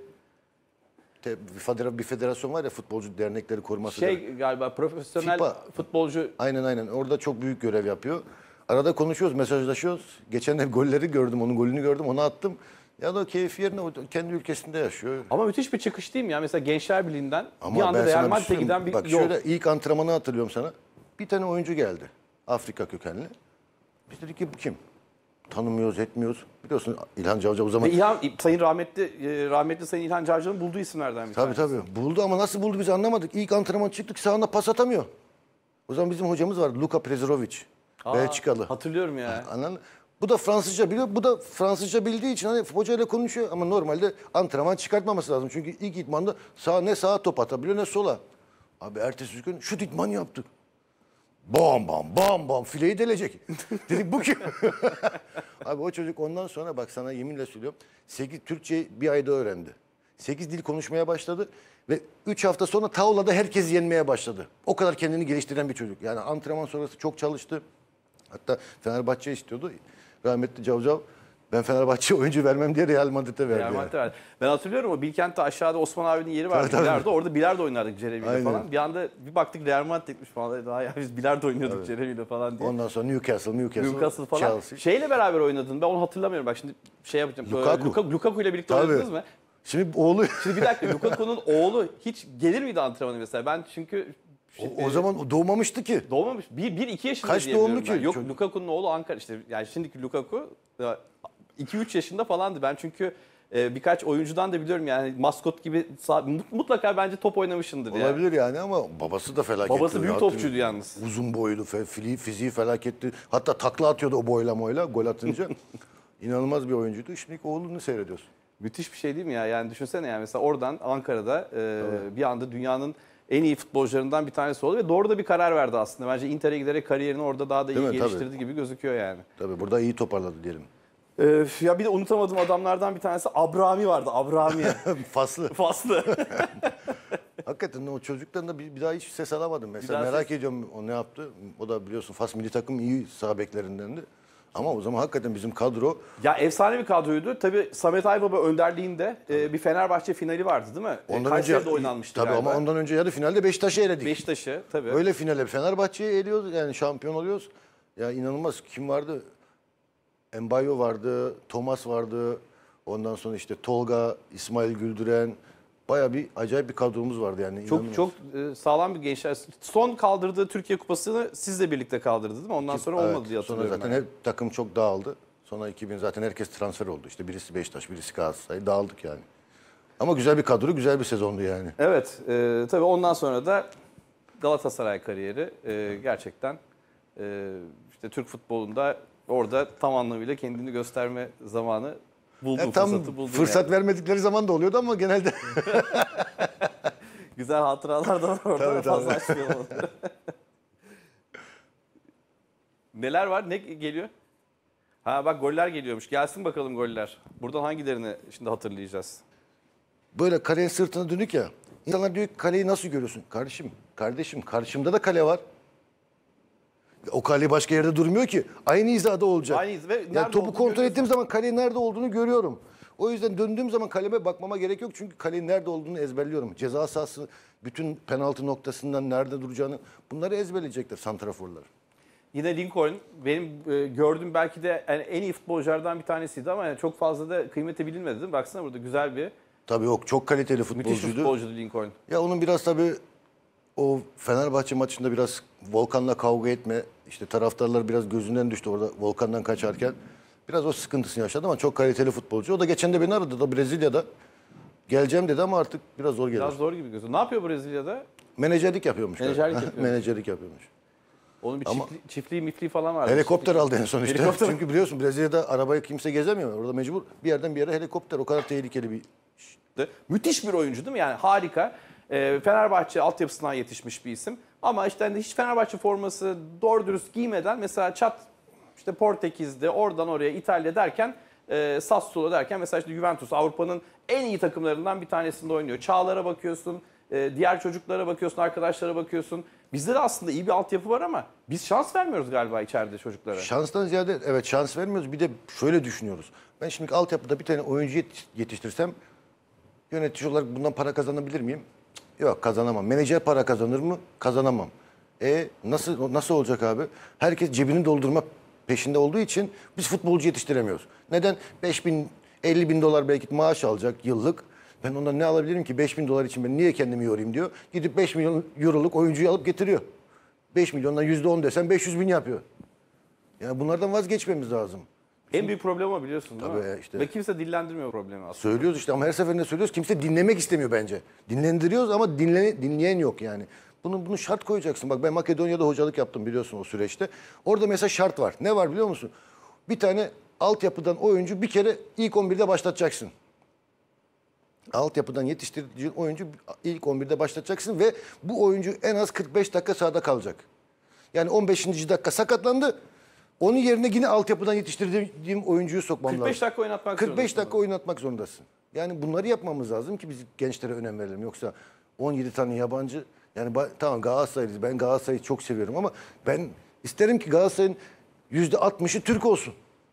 te- bir federa- bir federasyon var ya futbolcu dernekleri koruması. Şey derneği. galiba profesyonel FIFA. futbolcu. Aynen aynen. Orada çok büyük görev yapıyor. Arada konuşuyoruz, mesajlaşıyoruz. Geçen de golleri gördüm, onun golünü gördüm, onu attım. Ya da keyfi yerine o kendi ülkesinde yaşıyor. Ama müthiş bir çıkış değil mi ya? Mesela Gençler Birliği'nden Ama bir anda ben Real sana bir şey Madrid'e söyleyeyim. giden bir Bak yol. şöyle ilk antrenmanı hatırlıyorum sana. Bir tane oyuncu geldi. Afrika kökenli. Biz dedik ki bu kim? Tanımıyoruz, etmiyoruz. Biliyorsun İlhan Cavcav o zaman... Ve İlhan, Sayın rahmetli, e, rahmetli Sayın İlhan Cavcav'ın bulduğu isimlerden bir Tabii tanesi. tabii. Buldu ama nasıl buldu biz anlamadık. İlk antrenman çıktık sahanda pas atamıyor. O zaman bizim hocamız vardı Luka Prezirovic. Aa, Belçikalı. Hatırlıyorum ya. Anladın? Bu da Fransızca biliyor. Bu da Fransızca bildiği için hani hocayla konuşuyor ama normalde antrenman çıkartmaması lazım. Çünkü ilk idmanda sağ ne sağa top atabiliyor ne sola. Abi ertesi gün şut idman yaptık. Bam bam bam bam fileyi delecek. Dedik bu kim? Abi o çocuk ondan sonra bak sana yeminle söylüyorum. sekiz Türkçe bir ayda öğrendi. sekiz dil konuşmaya başladı ve üç hafta sonra tavlada herkes yenmeye başladı. O kadar kendini geliştiren bir çocuk. Yani antrenman sonrası çok çalıştı. Hatta Fenerbahçe istiyordu. Rahmetli Cavcav ben Fenerbahçe oyuncu vermem diye Real Madrid'e verdi. Real yani. Madrid var. Ben hatırlıyorum o Bilkent'te aşağıda Osman abinin yeri vardı. Tabii, tabii. Bilardo. Orada bilardo oynardık Jeremy ile Aynen. falan. Bir anda bir baktık Real Madrid'miş falan. Daha ya biz bilardo oynuyorduk Jeremy ile falan diye. Ondan sonra Newcastle, Newcastle, Newcastle falan. Chelsea. Şeyle beraber oynadın. Ben onu hatırlamıyorum. Bak şimdi şey yapacağım. Lukaku. Lukaku, Lukaku ile birlikte Tabii. oynadınız mı? Şimdi oğlu Şimdi bir dakika Lukaku'nun oğlu hiç gelir miydi antrenmana mesela? Ben çünkü o, o zaman doğmamıştı ki. doğmamış. Bir, bir iki yaşında Kaç diye doğumlu biliyorum ben. ki Yok çocuk? Lukaku'nun oğlu Ankara işte. Yani şimdiki Lukaku iki üç yaşında falandı. Ben çünkü e, birkaç oyuncudan da biliyorum yani maskot gibi sağ- mutlaka bence top oynamışındır ya. Olabilir yani ama babası da felaketti. Babası büyük Hatırlıyorum. topçuydu yalnız. Uzun boylu, fe- fili- fiziği felaketti. Hatta takla atıyordu o boyla moyla gol atınca. İnanılmaz bir oyuncuydu. Şimdi oğlunu seyrediyorsun. Müthiş bir şey değil mi ya? Yani düşünsene yani mesela oradan Ankara'da e, bir anda dünyanın en iyi futbolcularından bir tanesi oldu ve doğru da bir karar verdi aslında. Bence Inter'e giderek kariyerini orada daha da iyi Değil mi? geliştirdi Tabii. gibi gözüküyor yani. Tabii burada iyi toparladı diyelim. E, ya bir de unutamadığım adamlardan bir tanesi Abrami vardı. Abrami. Faslı. Faslı. Hakikaten o çocuktan da bir, bir daha hiç ses alamadım. Mesela daha merak ses- ediyorum o ne yaptı. O da biliyorsun Fas milli takım iyi sağ beklerindendi. Ama o zaman hakikaten bizim kadro Ya efsane bir kadroydu. Tabii Samet Aybaba önderliğinde e, bir Fenerbahçe finali vardı değil mi? ondan Kayseri'de önce oynanmıştı tabii galiba. ama ondan önce yarı finalde Beşiktaş'ı eledik. Beşiktaş'ı tabii. Öyle finale Fenerbahçe'yi eliyoruz yani şampiyon oluyoruz. Ya inanılmaz kim vardı? Embayo vardı, Thomas vardı. Ondan sonra işte Tolga, İsmail Güldüren. Baya bir acayip bir kadromuz vardı yani. Çok inanılmaz. çok e, sağlam bir gençler. Son kaldırdığı Türkiye Kupası'nı sizle birlikte kaldırdı değil mi? Ondan sonra Evet, olmadı diye sonra hatırlıyorum. zaten ben. hep takım çok dağıldı. Sonra iki bin zaten herkes transfer oldu. İşte birisi Beşiktaş, birisi Galatasaray. Dağıldık yani. Ama güzel bir kadro, güzel bir sezondu yani. Evet, e, tabii ondan sonra da Galatasaray kariyeri e, gerçekten e, işte Türk futbolunda orada tam anlamıyla kendini gösterme zamanı buldun, Yani tam fırsatı buldun. fırsat yani. vermedikleri zaman da oluyordu ama genelde Güzel hatıralar da var orada. Tabii, tabii. Fazla açmayalım. Neler var? Ne geliyor? Ha bak goller geliyormuş. Gelsin bakalım goller. Buradan hangilerini şimdi hatırlayacağız? böyle kalenin sırtına dönük ya. İnsanlar diyor ki kaleyi nasıl görüyorsun? Kardeşim, kardeşim karşımda da kale var. O kale başka yerde durmuyor ki. Aynı hizada olacak. Aynı hiz- ve nerede yani topu olduğunu kontrol görüyorsun. ettiğim zaman kalenin nerede olduğunu görüyorum. O yüzden döndüğüm zaman kaleme bakmama gerek yok. Çünkü kalenin nerede olduğunu ezberliyorum. Ceza sahası bütün penaltı noktasından nerede duracağını bunları ezberleyecekler santraforlar. Yine Lincoln benim e, gördüğüm belki de yani en iyi futbolculardan bir tanesiydi ama yani çok fazla da kıymeti bilinmedi değil mi? Baksana burada güzel bir, Tabii yok çok kaliteli müthiş bir futbolcuydu. futbolcuydu Lincoln. Ya onun biraz tabii o Fenerbahçe maçında biraz Volkan'la kavga etme, işte taraftarlar biraz gözünden düştü orada Volkan'dan kaçarken. Biraz o sıkıntısını yaşadı ama çok kaliteli futbolcu. O da geçen de beni aradı da Brezilya'da. Geleceğim dedi ama artık biraz zor gelir. Biraz zor gibi gözüküyor. Ne yapıyor Brezilya'da? Menajerlik yapıyormuş. Menajerlik galiba. yapıyormuş. Menajerlik yapıyormuş. Onun bir Ama- çiftli, çiftliği mifliği falan vardı. Helikopter aldı en son işte. Helikopter. Çünkü biliyorsun Brezilya'da arabayı kimse gezemiyor. Orada mecbur bir yerden bir yere helikopter. O kadar tehlikeli bir... Müthiş bir oyuncu değil mi? Yani harika. Ee, Fenerbahçe altyapısından yetişmiş bir isim. Ama işte hani hiç Fenerbahçe forması doğru dürüst giymeden mesela çat işte Portekiz'de oradan oraya İtalya derken e, Sassuolo derken mesela işte Juventus Avrupa'nın en iyi takımlarından bir tanesinde oynuyor. Çağlar'a bakıyorsun, e, diğer çocuklara bakıyorsun, arkadaşlara bakıyorsun. Bizde de aslında iyi bir altyapı var ama biz şans vermiyoruz galiba içeride çocuklara. Şanstan ziyade evet şans vermiyoruz. Bir de şöyle düşünüyoruz. Ben şimdi altyapıda bir tane oyuncu yet- yetiştirsem yönetici olarak bundan para kazanabilir miyim? Yok kazanamam. Menajer para kazanır mı? Kazanamam. E nasıl nasıl olacak abi? Herkes cebini doldurma peşinde olduğu için biz futbolcu yetiştiremiyoruz. Neden? beş bin, elli bin dolar belki maaş alacak yıllık. Ben ondan ne alabilirim ki? beş bin dolar için ben niye kendimi yorayım diyor. Gidip beş milyon euroluk oyuncuyu alıp getiriyor. beş milyondan yüzde on desen beş yüz bin yapıyor. Yani bunlardan vazgeçmemiz lazım. En büyük problem o biliyorsun değil Tabii mi? ya işte. Ve kimse dillendirmiyor problemi aslında. Söylüyoruz işte ama her seferinde söylüyoruz. Kimse dinlemek istemiyor bence. Dinlendiriyoruz ama dinle, dinleyen yok yani. Bunu, bunu şart koyacaksın. Bak ben Makedonya'da hocalık yaptım biliyorsun o süreçte. Orada mesela şart var. Ne var biliyor musun? Bir tane altyapıdan oyuncu bir kere ilk on birde başlatacaksın. Altyapıdan yetiştirdiğin oyuncu ilk on birde başlatacaksın ve bu oyuncu en az kırk beş dakika sahada kalacak. Yani on beşinci dakika sakatlandı. Onun yerine yine altyapıdan yetiştirdiğim oyuncuyu sokmam lazım. kırk beş dakika oynatmak kırk beş zorundasın. dakika oynatmak zorundasın. Yani bunları yapmamız lazım ki biz gençlere önem verelim. Yoksa on yedi tane yabancı yani ba- tamam Galatasaraylıyız. Ben Galatasaray'ı çok seviyorum ama ben isterim ki Galatasaray'ın yüzde altmışı Türk olsun.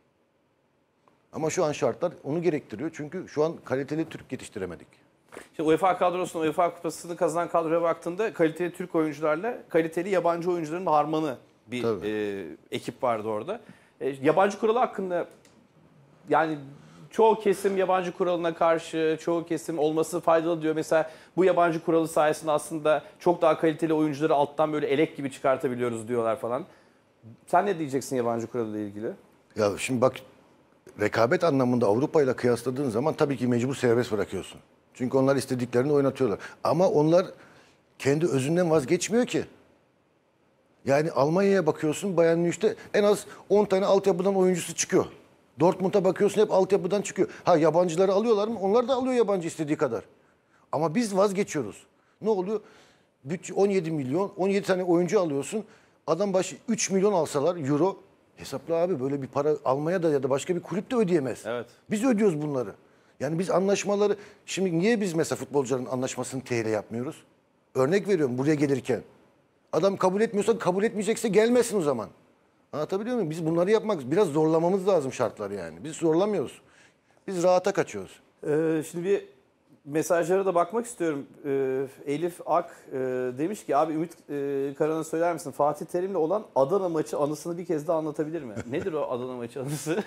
Ama şu an şartlar onu gerektiriyor. Çünkü şu an kaliteli Türk yetiştiremedik. Şimdi UEFA kadrosuna, UEFA kupasını kazanan kadroya baktığında kaliteli Türk oyuncularla kaliteli yabancı oyuncuların harmanı bir Tabii. e, ekip vardı orada. E, yabancı kuralı hakkında yani çoğu kesim yabancı kuralına karşı, çoğu kesim olması faydalı diyor. Mesela bu yabancı kuralı sayesinde aslında çok daha kaliteli oyuncuları alttan böyle elek gibi çıkartabiliyoruz diyorlar falan. Sen ne diyeceksin yabancı kuralıyla ilgili? Ya şimdi bak rekabet anlamında Avrupa ile kıyasladığın zaman tabii ki mecbur serbest bırakıyorsun. Çünkü onlar istediklerini oynatıyorlar. Ama onlar kendi özünden vazgeçmiyor ki. Yani Almanya'ya bakıyorsun Bayern Münih'te en az on tane altyapıdan oyuncusu çıkıyor. Dortmund'a bakıyorsun hep altyapıdan çıkıyor. Ha yabancıları alıyorlar mı? Onlar da alıyor yabancı istediği kadar. Ama biz vazgeçiyoruz. Ne oluyor? Bütçe on yedi milyon, on yedi tane oyuncu alıyorsun. Adam başı üç milyon alsalar euro. Hesapla abi böyle bir para almaya da ya da başka bir kulüp de ödeyemez. Evet. Biz ödüyoruz bunları. Yani biz anlaşmaları, şimdi niye biz mesela futbolcuların anlaşmasını T L yapmıyoruz? Örnek veriyorum buraya gelirken. Adam kabul etmiyorsa kabul etmeyecekse gelmesin o zaman. Anlatabiliyor muyum? Biz bunları yapmak, biraz zorlamamız lazım şartları yani. Biz zorlamıyoruz. Biz rahata kaçıyoruz. Ee, şimdi bir mesajlara da bakmak istiyorum. Ee, Elif Ak e, demiş ki abi Ümit e, Karan'a söyler misin? Fatih Terim'le olan Adana maçı anısını bir kez daha anlatabilir mi? Nedir o Adana maçı anısı?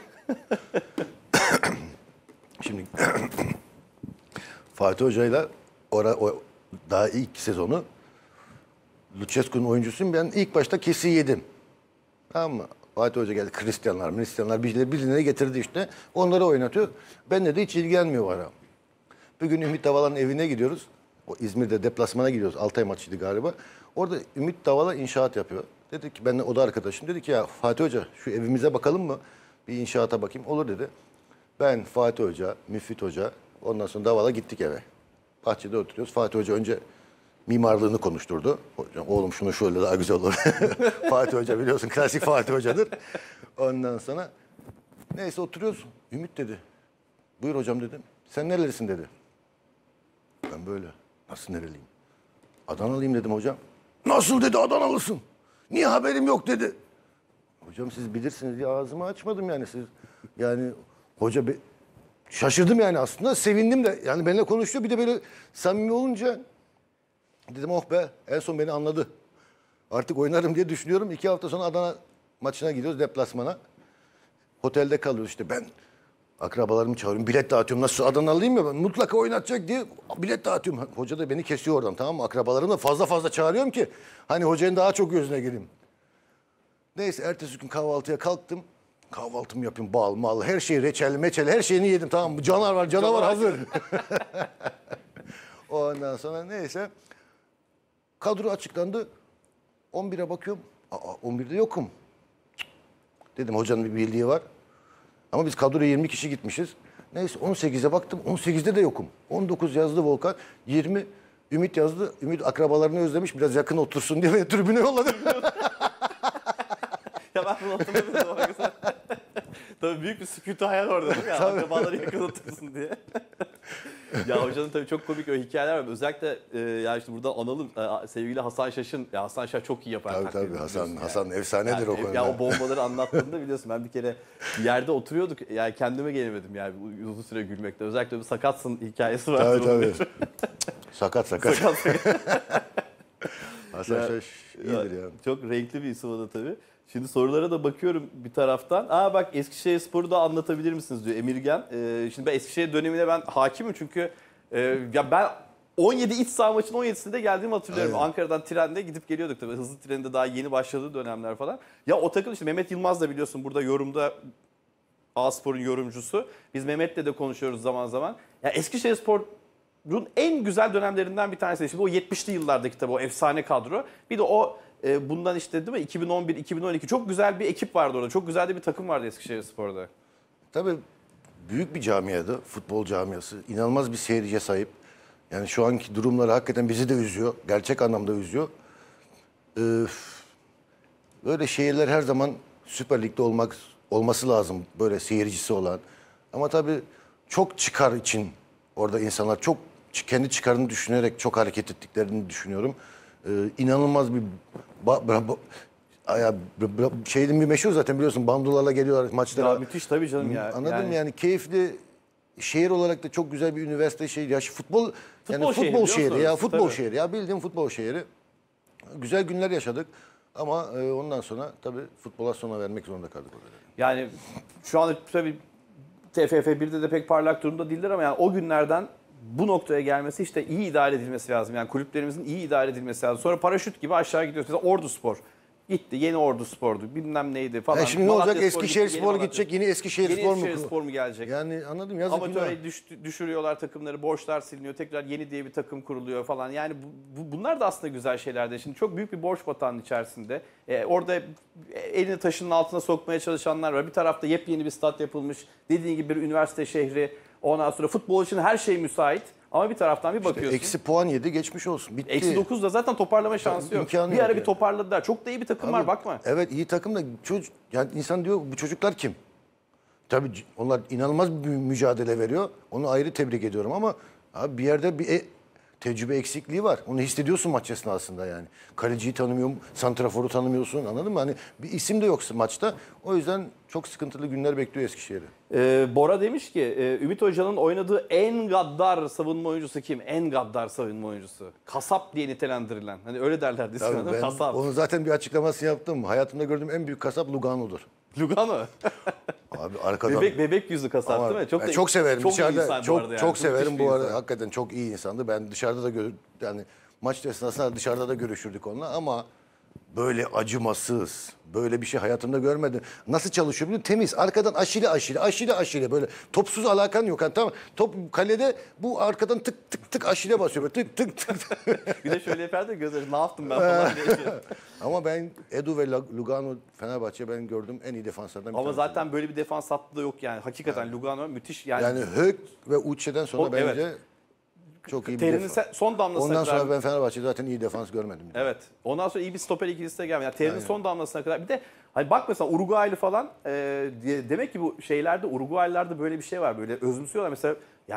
Şimdi Fatih Hoca'yla ora, o, daha ilk sezonu Lucescu'nun oyuncusuyum. Ben ilk başta kesi yedim. Tamam mı? Fatih Hoca geldi. Hristiyanlar, Hristiyanlar birileri, birileri getirdi işte. Onları oynatıyor. Benle de hiç ilgilenmiyor bana. Bir gün Ümit Davala'nın evine gidiyoruz. O İzmir'de deplasmana gidiyoruz. Altay maçıydı galiba. Orada Ümit Davala inşaat yapıyor. Dedi ki ben de o da arkadaşım. Dedi ki ya Fatih Hoca şu evimize bakalım mı? Bir inşaata bakayım. Olur dedi. Ben, Fatih Hoca, Müfit Hoca, ondan sonra Davala gittik eve. Bahçede oturuyoruz. Fatih Hoca önce mimarlığını konuşturdu. Hocam oğlum şunu şöyle daha güzel olur. Fatih Hoca biliyorsun klasik Fatih Hoca'dır. Ondan sonra neyse oturuyoruz. Ümit dedi. Buyur hocam dedim. Sen nerelisin dedi. Ben böyle. Nasıl nereliyim? Adanalıyım dedim hocam. Nasıl dedi Adanalısın? Niye haberim yok dedi. Hocam siz bilirsiniz diye ağzımı açmadım yani siz. Yani hoca be, şaşırdım yani aslında sevindim de yani benimle konuşuyor bir de böyle samimi olunca dedim oh be en son beni anladı. Artık oynarım diye düşünüyorum. İki hafta sonra Adana maçına gidiyoruz deplasmana. Otelde kalıyoruz işte ben akrabalarımı çağırıyorum bilet dağıtıyorum. Nasıl Adanalıyım ya ben mutlaka oynatacak diye bilet dağıtıyorum. Hoca da beni kesiyor oradan tamam mı? Akrabalarımı da fazla fazla çağırıyorum ki hani hocanın daha çok gözüne gireyim. Neyse ertesi gün kahvaltıya kalktım. Kahvaltımı yapayım bal mal her şeyi reçel meçel her şeyini yedim tamam mı? Canar var canavar hazır. Ondan sonra neyse kadro açıklandı. on bire bakıyorum. Aa on birde yokum. Cık. Dedim hocanın bir bildiği var. Ama biz kadroya yirmi kişi gitmişiz. Neyse on sekize baktım. on sekizde de yokum. on dokuz yazdı Volkan. yirmi Ümit yazdı. Ümit akrabalarını özlemiş. Biraz yakın otursun diye beni tribüne yolladı. Ya ben bunu hatırlamıyorum. Tabii büyük bir sükûtu hayal orada değil mi? Ya, akrabaları yakın otursun diye. Ya hocanın tabii çok komik o hikayeler var. Özellikle e, ya işte burada analım e, sevgili Hasan Şaş'ın. Ya Hasan Şaş çok iyi yapar. Tabii taklidi, tabii Hasan biliyorsun Hasan yani. efsanedir Yani, o konuda. ya o bombaları anlattığında biliyorsun ben bir kere bir yerde oturuyorduk. Yani kendime gelemedim yani uzun süre gülmekte. Özellikle bir sakatsın hikayesi var. Tabii tabii. sakat sakat. Sakat sakat. Hasan Ya, Şaş iyidir yani. Çok renkli bir isim o da tabii. Şimdi sorulara da bakıyorum bir taraftan. Aa bak Eskişehirspor'u da anlatabilir misiniz diyor Emirgen. Ee, şimdi ben Eskişehir dönemine ben hakimim çünkü e, ya ben on yedi iç saha maçının on yedisinde geldiğimi hatırlıyorum. Aynen. Ankara'dan trende gidip geliyorduk tabii. Hızlı trende daha yeni başladığı dönemler falan. Ya o takım işte Mehmet Yılmaz da biliyorsun burada yorumda A-Spor'un yorumcusu. Biz Mehmet'le de konuşuyoruz zaman zaman. Ya Eskişehirspor'un en güzel dönemlerinden bir tanesi. Şimdi o yetmişli yıllardaki tabii o efsane kadro. Bir de o e, bundan işte değil mi iki bin on bir iki bin on iki çok güzel bir ekip vardı orada. Çok güzel de bir takım vardı Eskişehirspor'da. Tabii büyük bir camiaydı futbol camiası. İnanılmaz bir seyirciye sahip. Yani şu anki durumları hakikaten bizi de üzüyor. Gerçek anlamda üzüyor. Ee, böyle şehirler her zaman Süper Lig'de olmak olması lazım. Böyle seyircisi olan. Ama tabii çok çıkar için orada insanlar çok kendi çıkarını düşünerek çok hareket ettiklerini düşünüyorum. Ee, inanılmaz bir ba, ba, ba, ya, şeyin bir meşhur zaten biliyorsun bandolarla geliyorlar maçlara. Ya müthiş tabii canım ya. Anladın yani, mı yani keyifli şehir olarak da çok güzel bir üniversite şehri. Ya şu futbol, yani şehri futbol şehri, diyorsunuz, ya futbol tabii. şehri ya bildiğin futbol şehri. Güzel günler yaşadık ama e, ondan sonra tabii futbola sona vermek zorunda kaldık orada. Yani şu anda tabii T F F birde de pek parlak durumda değiller ama yani o günlerden bu noktaya gelmesi işte iyi idare edilmesi lazım. Yani kulüplerimizin iyi idare edilmesi lazım. Sonra paraşüt gibi aşağı gidiyoruz. Mesela Orduspor gitti. Yeni Orduspor'du. Bilmem neydi falan. Ya şimdi ne olacak? Malatyaspor Eskişehir gitti, Spor yeni gidecek, yine Eskişehir Yeni Spor mu? Eskişehir Spor mu gelecek? Yani anladım yazık günah. Amatöre düştü- düşürüyorlar takımları, borçlar siliniyor, tekrar yeni diye bir takım kuruluyor falan. Yani bu, bu- bunlar da aslında güzel şeylerdi. Şimdi çok büyük bir borç batağının içerisinde. Ee, orada elini taşının altına sokmaya çalışanlar var. Bir tarafta yepyeni bir stat yapılmış. Dediğin gibi bir üniversite şehri. Ondan sonra futbol için her şey müsait. Ama bir taraftan bir bakıyorsun. Eksi puan yedi geçmiş olsun. Bitti. Eksi dokuzda zaten toparlama şansı yok. İmkanı Bir yok ara bir yani. toparladılar. Çok da iyi bir takım var bakma. Evet iyi takım da çocuk, yani insan diyor bu çocuklar kim? Tabii c- onlar inanılmaz bir mücadele veriyor. Onu ayrı tebrik ediyorum ama abi bir yerde bir e- tecrübe eksikliği var. Onu hissediyorsun maç esnasında yani. Kaleciyi tanımıyorum, santraforu tanımıyorsun anladın mı? Hani bir isim de yok maçta. O yüzden çok sıkıntılı günler bekliyor Eskişehir'i. Ee, Bora demiş ki e, Ümit Hoca'nın oynadığı en gaddar savunma oyuncusu kim? En gaddar savunma oyuncusu. Kasap diye nitelendirilen. Hani öyle derlerdi Tabii eskiden. ben Kasap. onun zaten bir açıklamasını yaptım. Hayatımda gördüğüm en büyük kasap Lugano'dur. Lugano. Abi arkadan... bebek bebek yüzü kasap Ama değil mi? Çok ben da çok severim. Çok iyi Dışarıda insan bu çok arada yani. çok severim müthiş bu bir arada. insan. Hakikaten çok iyi insandı. Ben dışarıda da gör, yani maç esnasında dışarıda da görüşürdük onunla ama böyle acımasız, böyle bir şey hayatımda görmedim. Nasıl çalışıyor biliyor musun? Temiz. Arkadan aşile aşile, aşile aşile böyle. Topsuz alakan yok. Yani tamam. Top kalede bu arkadan tık tık tık aşile basıyor. Böyle tık tık tık. Bir de şöyle yapardı gözleri ne yaptım ben falan diye. Ama ben Edu ve Lugano Fenerbahçe ben gördüm en iyi defanslardan bir Ama tanesi. zaten böyle bir defans hattı da yok yani. Hakikaten Lugano müthiş yani. Yani Hök ve Uçe'den sonra O- bence evet. çok iyi bir Terinin defans. se- son damlasına Ondan kadar. sonra ben Fenerbahçe'de zaten iyi defans görmedim. Evet. Ondan sonra iyi bir stoper ikilisi de gelmedi. Yani Terinin son damlasına kadar. Bir de hani bak mesela Uruguaylı falan e, diye- demek ki bu şeylerde Uruguaylılarda böyle bir şey var. Böyle özümsüyorlar mesela yani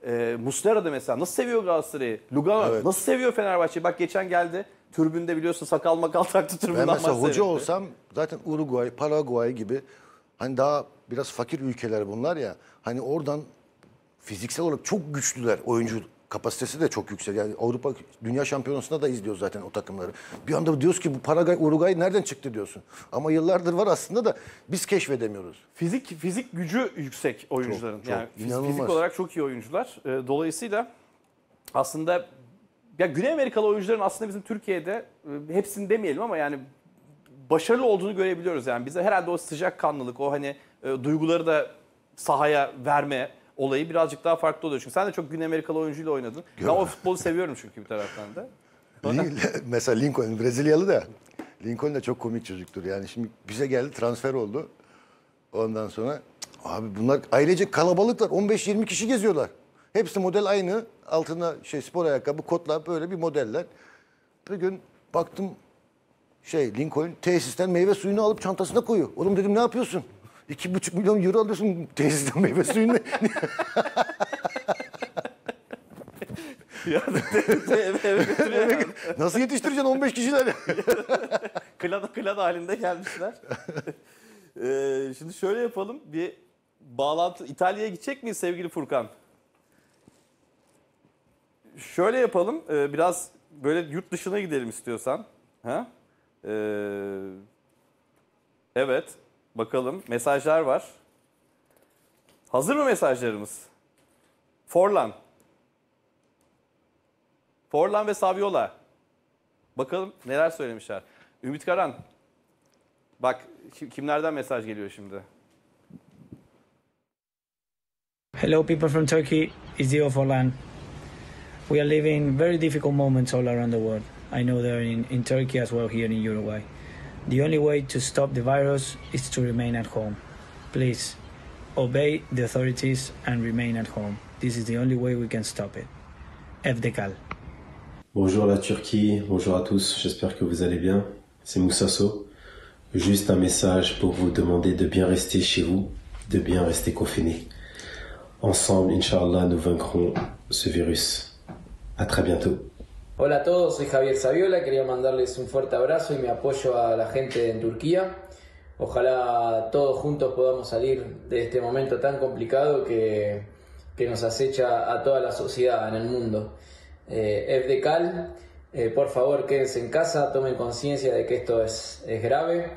E, Muslera da mesela nasıl seviyor Galatasaray'ı? Lugano Evet. nasıl seviyor Fenerbahçe'yi? Bak geçen geldi. Tribünde biliyorsun sakal makal taktı tribünden. Ben mesela maç hoca seyretti. olsam zaten Uruguay, Paraguay gibi hani daha biraz fakir ülkeler bunlar ya. Hani oradan fiziksel olarak çok güçlüler. Oyuncu kapasitesi de çok yüksek. Yani Avrupa Dünya Şampiyonası'nda da izliyoruz zaten o takımları. Bir anda diyoruz ki bu Paraguay, Uruguay nereden çıktı diyorsun. Ama yıllardır var aslında da biz keşfedemiyoruz. Fizik fizik gücü yüksek oyuncuların. Çok, çok. Yani fiz- İnanılmaz. fizik olarak çok iyi oyuncular. E, dolayısıyla aslında ya Güney Amerikalı oyuncuların aslında bizim Türkiye'de e, hepsini demeyelim ama yani başarılı olduğunu görebiliyoruz. Yani bize herhalde o sıcakkanlılık, o hani e, duyguları da sahaya verme olayı birazcık daha farklı oluyor. Çünkü sen de çok Güney Amerikalı oyuncuyla oynadın. Ben o futbolu seviyorum çünkü bir taraftan da. Lin- mesela Lincoln Brezilyalı da Lincoln da çok komik çocuktur. Yani şimdi bize geldi transfer oldu. Ondan sonra abi bunlar ailecek kalabalıklar. on beş yirmi kişi geziyorlar. Hepsi model aynı. Altına şey spor ayakkabı, kotlar böyle bir modeller. Bir gün baktım şey Lincoln tesisten meyve suyunu alıp çantasına koyuyor. Oğlum dedim ne yapıyorsun? İki buçuk milyon euro alıyorsun tesisten meyve suyunu. Ya, eve, eve götürüyor yani. Nasıl yetiştireceksin on beş kişiler? Klan, klan halinde gelmişler. Ee, şimdi şöyle yapalım. Bir bağlantı. İtalya'ya gidecek miyiz sevgili Furkan? Şöyle yapalım. e, Biraz böyle yurt dışına gidelim istiyorsan. Ha? Ee, evet. Bakalım. Mesajlar var. Hazır mı mesajlarımız? Forlan. Forlan ve Saviola. Bakalım neler söylemişler. Ümit Karan. Bak kim- kimlerden mesaj geliyor şimdi? Hello, people from Turkey. It's Dio Forlan. We are living very difficult moments all around the world. I know they're in, in Turkey as well, here in Uruguay. The only way to stop the virus is to remain at home. Please, obey the authorities and remain at home. This is the only way we can stop it. F D Cal. Bonjour la Turquie, bonjour à tous, j'espère que vous allez bien. C'est Moussasso. Juste un message pour vous demander de bien rester chez vous, de bien rester confinés. Ensemble, Inch'Allah, nous vaincrons ce virus. À très bientôt. Hola a todos, soy Javier Saviola, quería mandarles un fuerte abrazo y mi apoyo a la gente en Turquía. Ojalá todos juntos podamos salir de este momento tan complicado que, que nos acecha a toda la sociedad en el mundo. Eh, F D Cal, eh, por favor quédense en casa, tomen conciencia de que esto es, es grave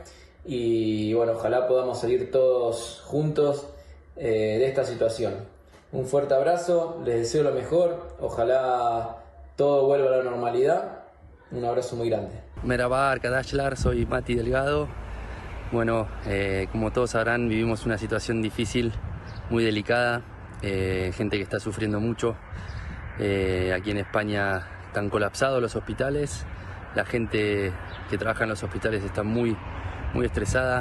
y bueno, ojalá podamos salir todos juntos eh, de esta situación. Un fuerte abrazo, les deseo lo mejor, ojalá todo vuelva a la normalidad. Un abrazo muy grande. Merhaba arkadaşlar, soy Mati Delgado. Bueno, eh, como todos sabrán, vivimos una situación difícil, muy delicada, eh, gente que está sufriendo mucho. Eh, aquí en España están colapsados los hospitales, la gente que trabaja en los hospitales está muy, muy estresada.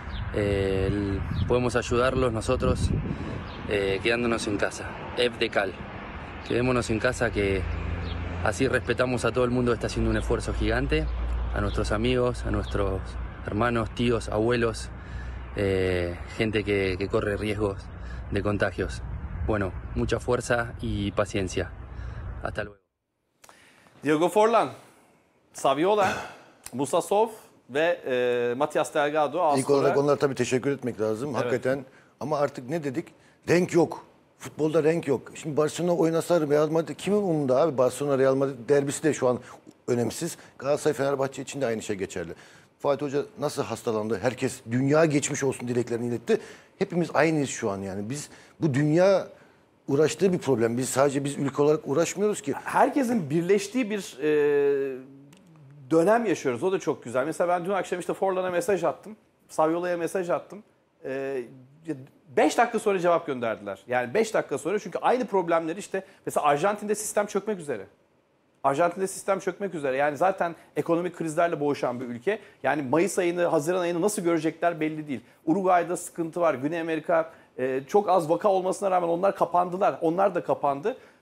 Eh, el- podemos ayudarlos nosotros eh, quedándonos en casa. F D Cal, quedémonos en casa que así respetamos a todo el mundo que está haciendo un esfuerzo gigante, a nuestros amigos, a nuestros hermanos, tíos, abuelos, eh, gente que, que corre riesgos de contagios. Bueno, mucha fuerza y paciencia. Hasta luego. Diego Forlan, Saviola, Musasov ve e, Matias Delgado. Az İlk olarak sonra- onlara tabii teşekkür etmek lazım. Hakikaten ama artık ne dedik? Renk yok. Futbolda renk yok. Şimdi Barcelona oynasa Real Madrid kimin umurunda abi? Barcelona Real Madrid derbisi de şu an önemsiz. Galatasaray Fenerbahçe için de aynı şey geçerli. Fatih Hoca nasıl hastalandı? Herkes dünya geçmiş olsun dileklerini iletti. Hepimiz aynıyız şu an yani. Biz bu dünya uğraştığı bir problem. Biz sadece biz ülke olarak uğraşmıyoruz ki. Herkesin birleştiği bir e, dönem yaşıyoruz. O da çok güzel. Mesela ben dün akşam işte Forlan'a mesaj attım. Saviola'ya mesaj attım. beş dakika sonra cevap gönderdiler. Yani beş dakika sonra, çünkü aynı problemleri işte mesela Arjantin'de sistem çökmek üzere. Arjantin'de sistem çökmek üzere. Yani zaten ekonomik krizlerle boğuşan bir ülke. Yani Mayıs ayını, Haziran ayını nasıl görecekler belli değil. Uruguay'da sıkıntı var. Güney Amerika e, çok az vaka olmasına rağmen onlar kapandılar. Onlar da kapandı.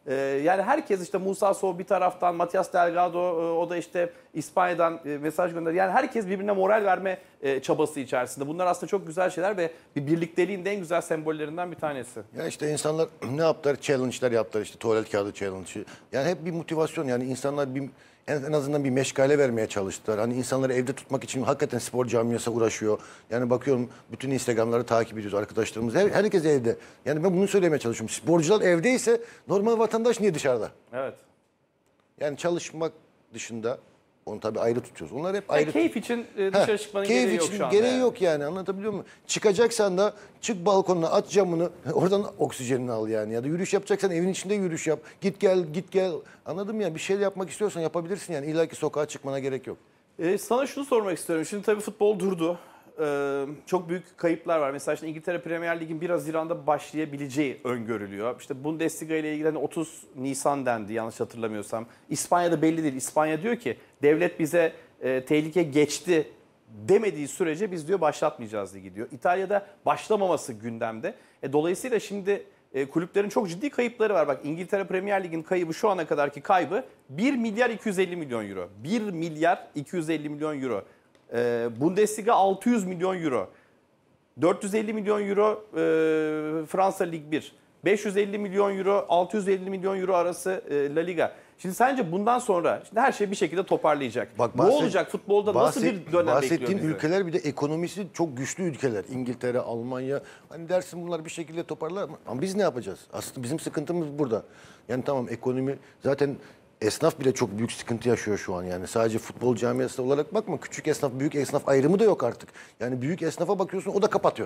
Ee, yani herkes işte Musa Sow bir taraftan, Matias Delgado e, o da işte İspanya'dan e, mesaj gönderiyor. Yani herkes birbirine moral verme e, çabası içerisinde. Bunlar aslında çok güzel şeyler ve bir birlikteliğin de en güzel sembollerinden bir tanesi. Ya işte insanlar ne yaptılar? Challenge'lar yaptılar işte tuvalet kağıdı challenge'ı. Yani hep bir motivasyon, yani insanlar bir en en azından bir meşgale vermeye çalıştılar. Hani insanları evde tutmak için hakikaten spor camiası uğraşıyor. Yani bakıyorum bütün Instagram'ları takip ediyoruz arkadaşlarımız. Her, herkes evde. Yani ben bunu söylemeye çalışıyorum. Sporcular evdeyse normal vatandaş niye dışarıda? Evet. Yani çalışmak dışında onu tabii ayrı tutuyoruz. Onlar hep Yani ayrı. keyif için e, dışarı Heh, çıkmanın keyif gereği yok için şu anda. gereği yani. yok yani, anlatabiliyor muyum? Çıkacaksan da çık balkonuna, aç camını, oradan oksijenini al yani. Ya da yürüyüş yapacaksan evin içinde yürüyüş yap. Git gel, git gel. Anladın mı ya? Bir şey yapmak istiyorsan yapabilirsin yani. İlla ki sokağa çıkmana gerek yok. Ee, sana şunu sormak istiyorum. Şimdi tabii futbol durdu. Ee, çok büyük kayıplar var. Mesela şimdi İngiltere Premier Lig'in bir Haziran'da başlayabileceği öngörülüyor. İşte Bundesliga ile ilgili hani otuz Nisan dendi yanlış hatırlamıyorsam. İspanya'da belli değil. İspanya diyor ki devlet bize e, tehlike geçti demediği sürece biz diyor başlatmayacağız ligi diyor. İtalya'da başlamaması gündemde. E, dolayısıyla şimdi e, kulüplerin çok ciddi kayıpları var. Bak İngiltere Premier Lig'in kaybı şu ana kadarki kaybı bir milyar iki yüz elli milyon euro. bir milyar iki yüz elli milyon euro. E, Bundesliga altı yüz milyon euro. dört yüz elli milyon euro e, Fransa Lig bir. beş yüz elli milyon euro, altı yüz elli milyon euro arası e, La Liga. Şimdi sence bundan sonra şimdi her şey bir şekilde toparlayacak. Bak, ne bahset- olacak futbolda, nasıl bahset- bir dönem Bahsettiğin bekliyor bizi? ülkeler bir de ekonomisi çok güçlü ülkeler. İngiltere, Almanya. Hani dersin bunlar bir şekilde toparlar mı? Ama biz ne yapacağız? Aslında bizim sıkıntımız burada. Yani tamam, ekonomi zaten, esnaf bile çok büyük sıkıntı yaşıyor şu an yani. Sadece futbol camiası olarak bakma. Küçük esnaf, büyük esnaf ayrımı da yok artık. Yani büyük esnafa bakıyorsun, o da kapatıyor.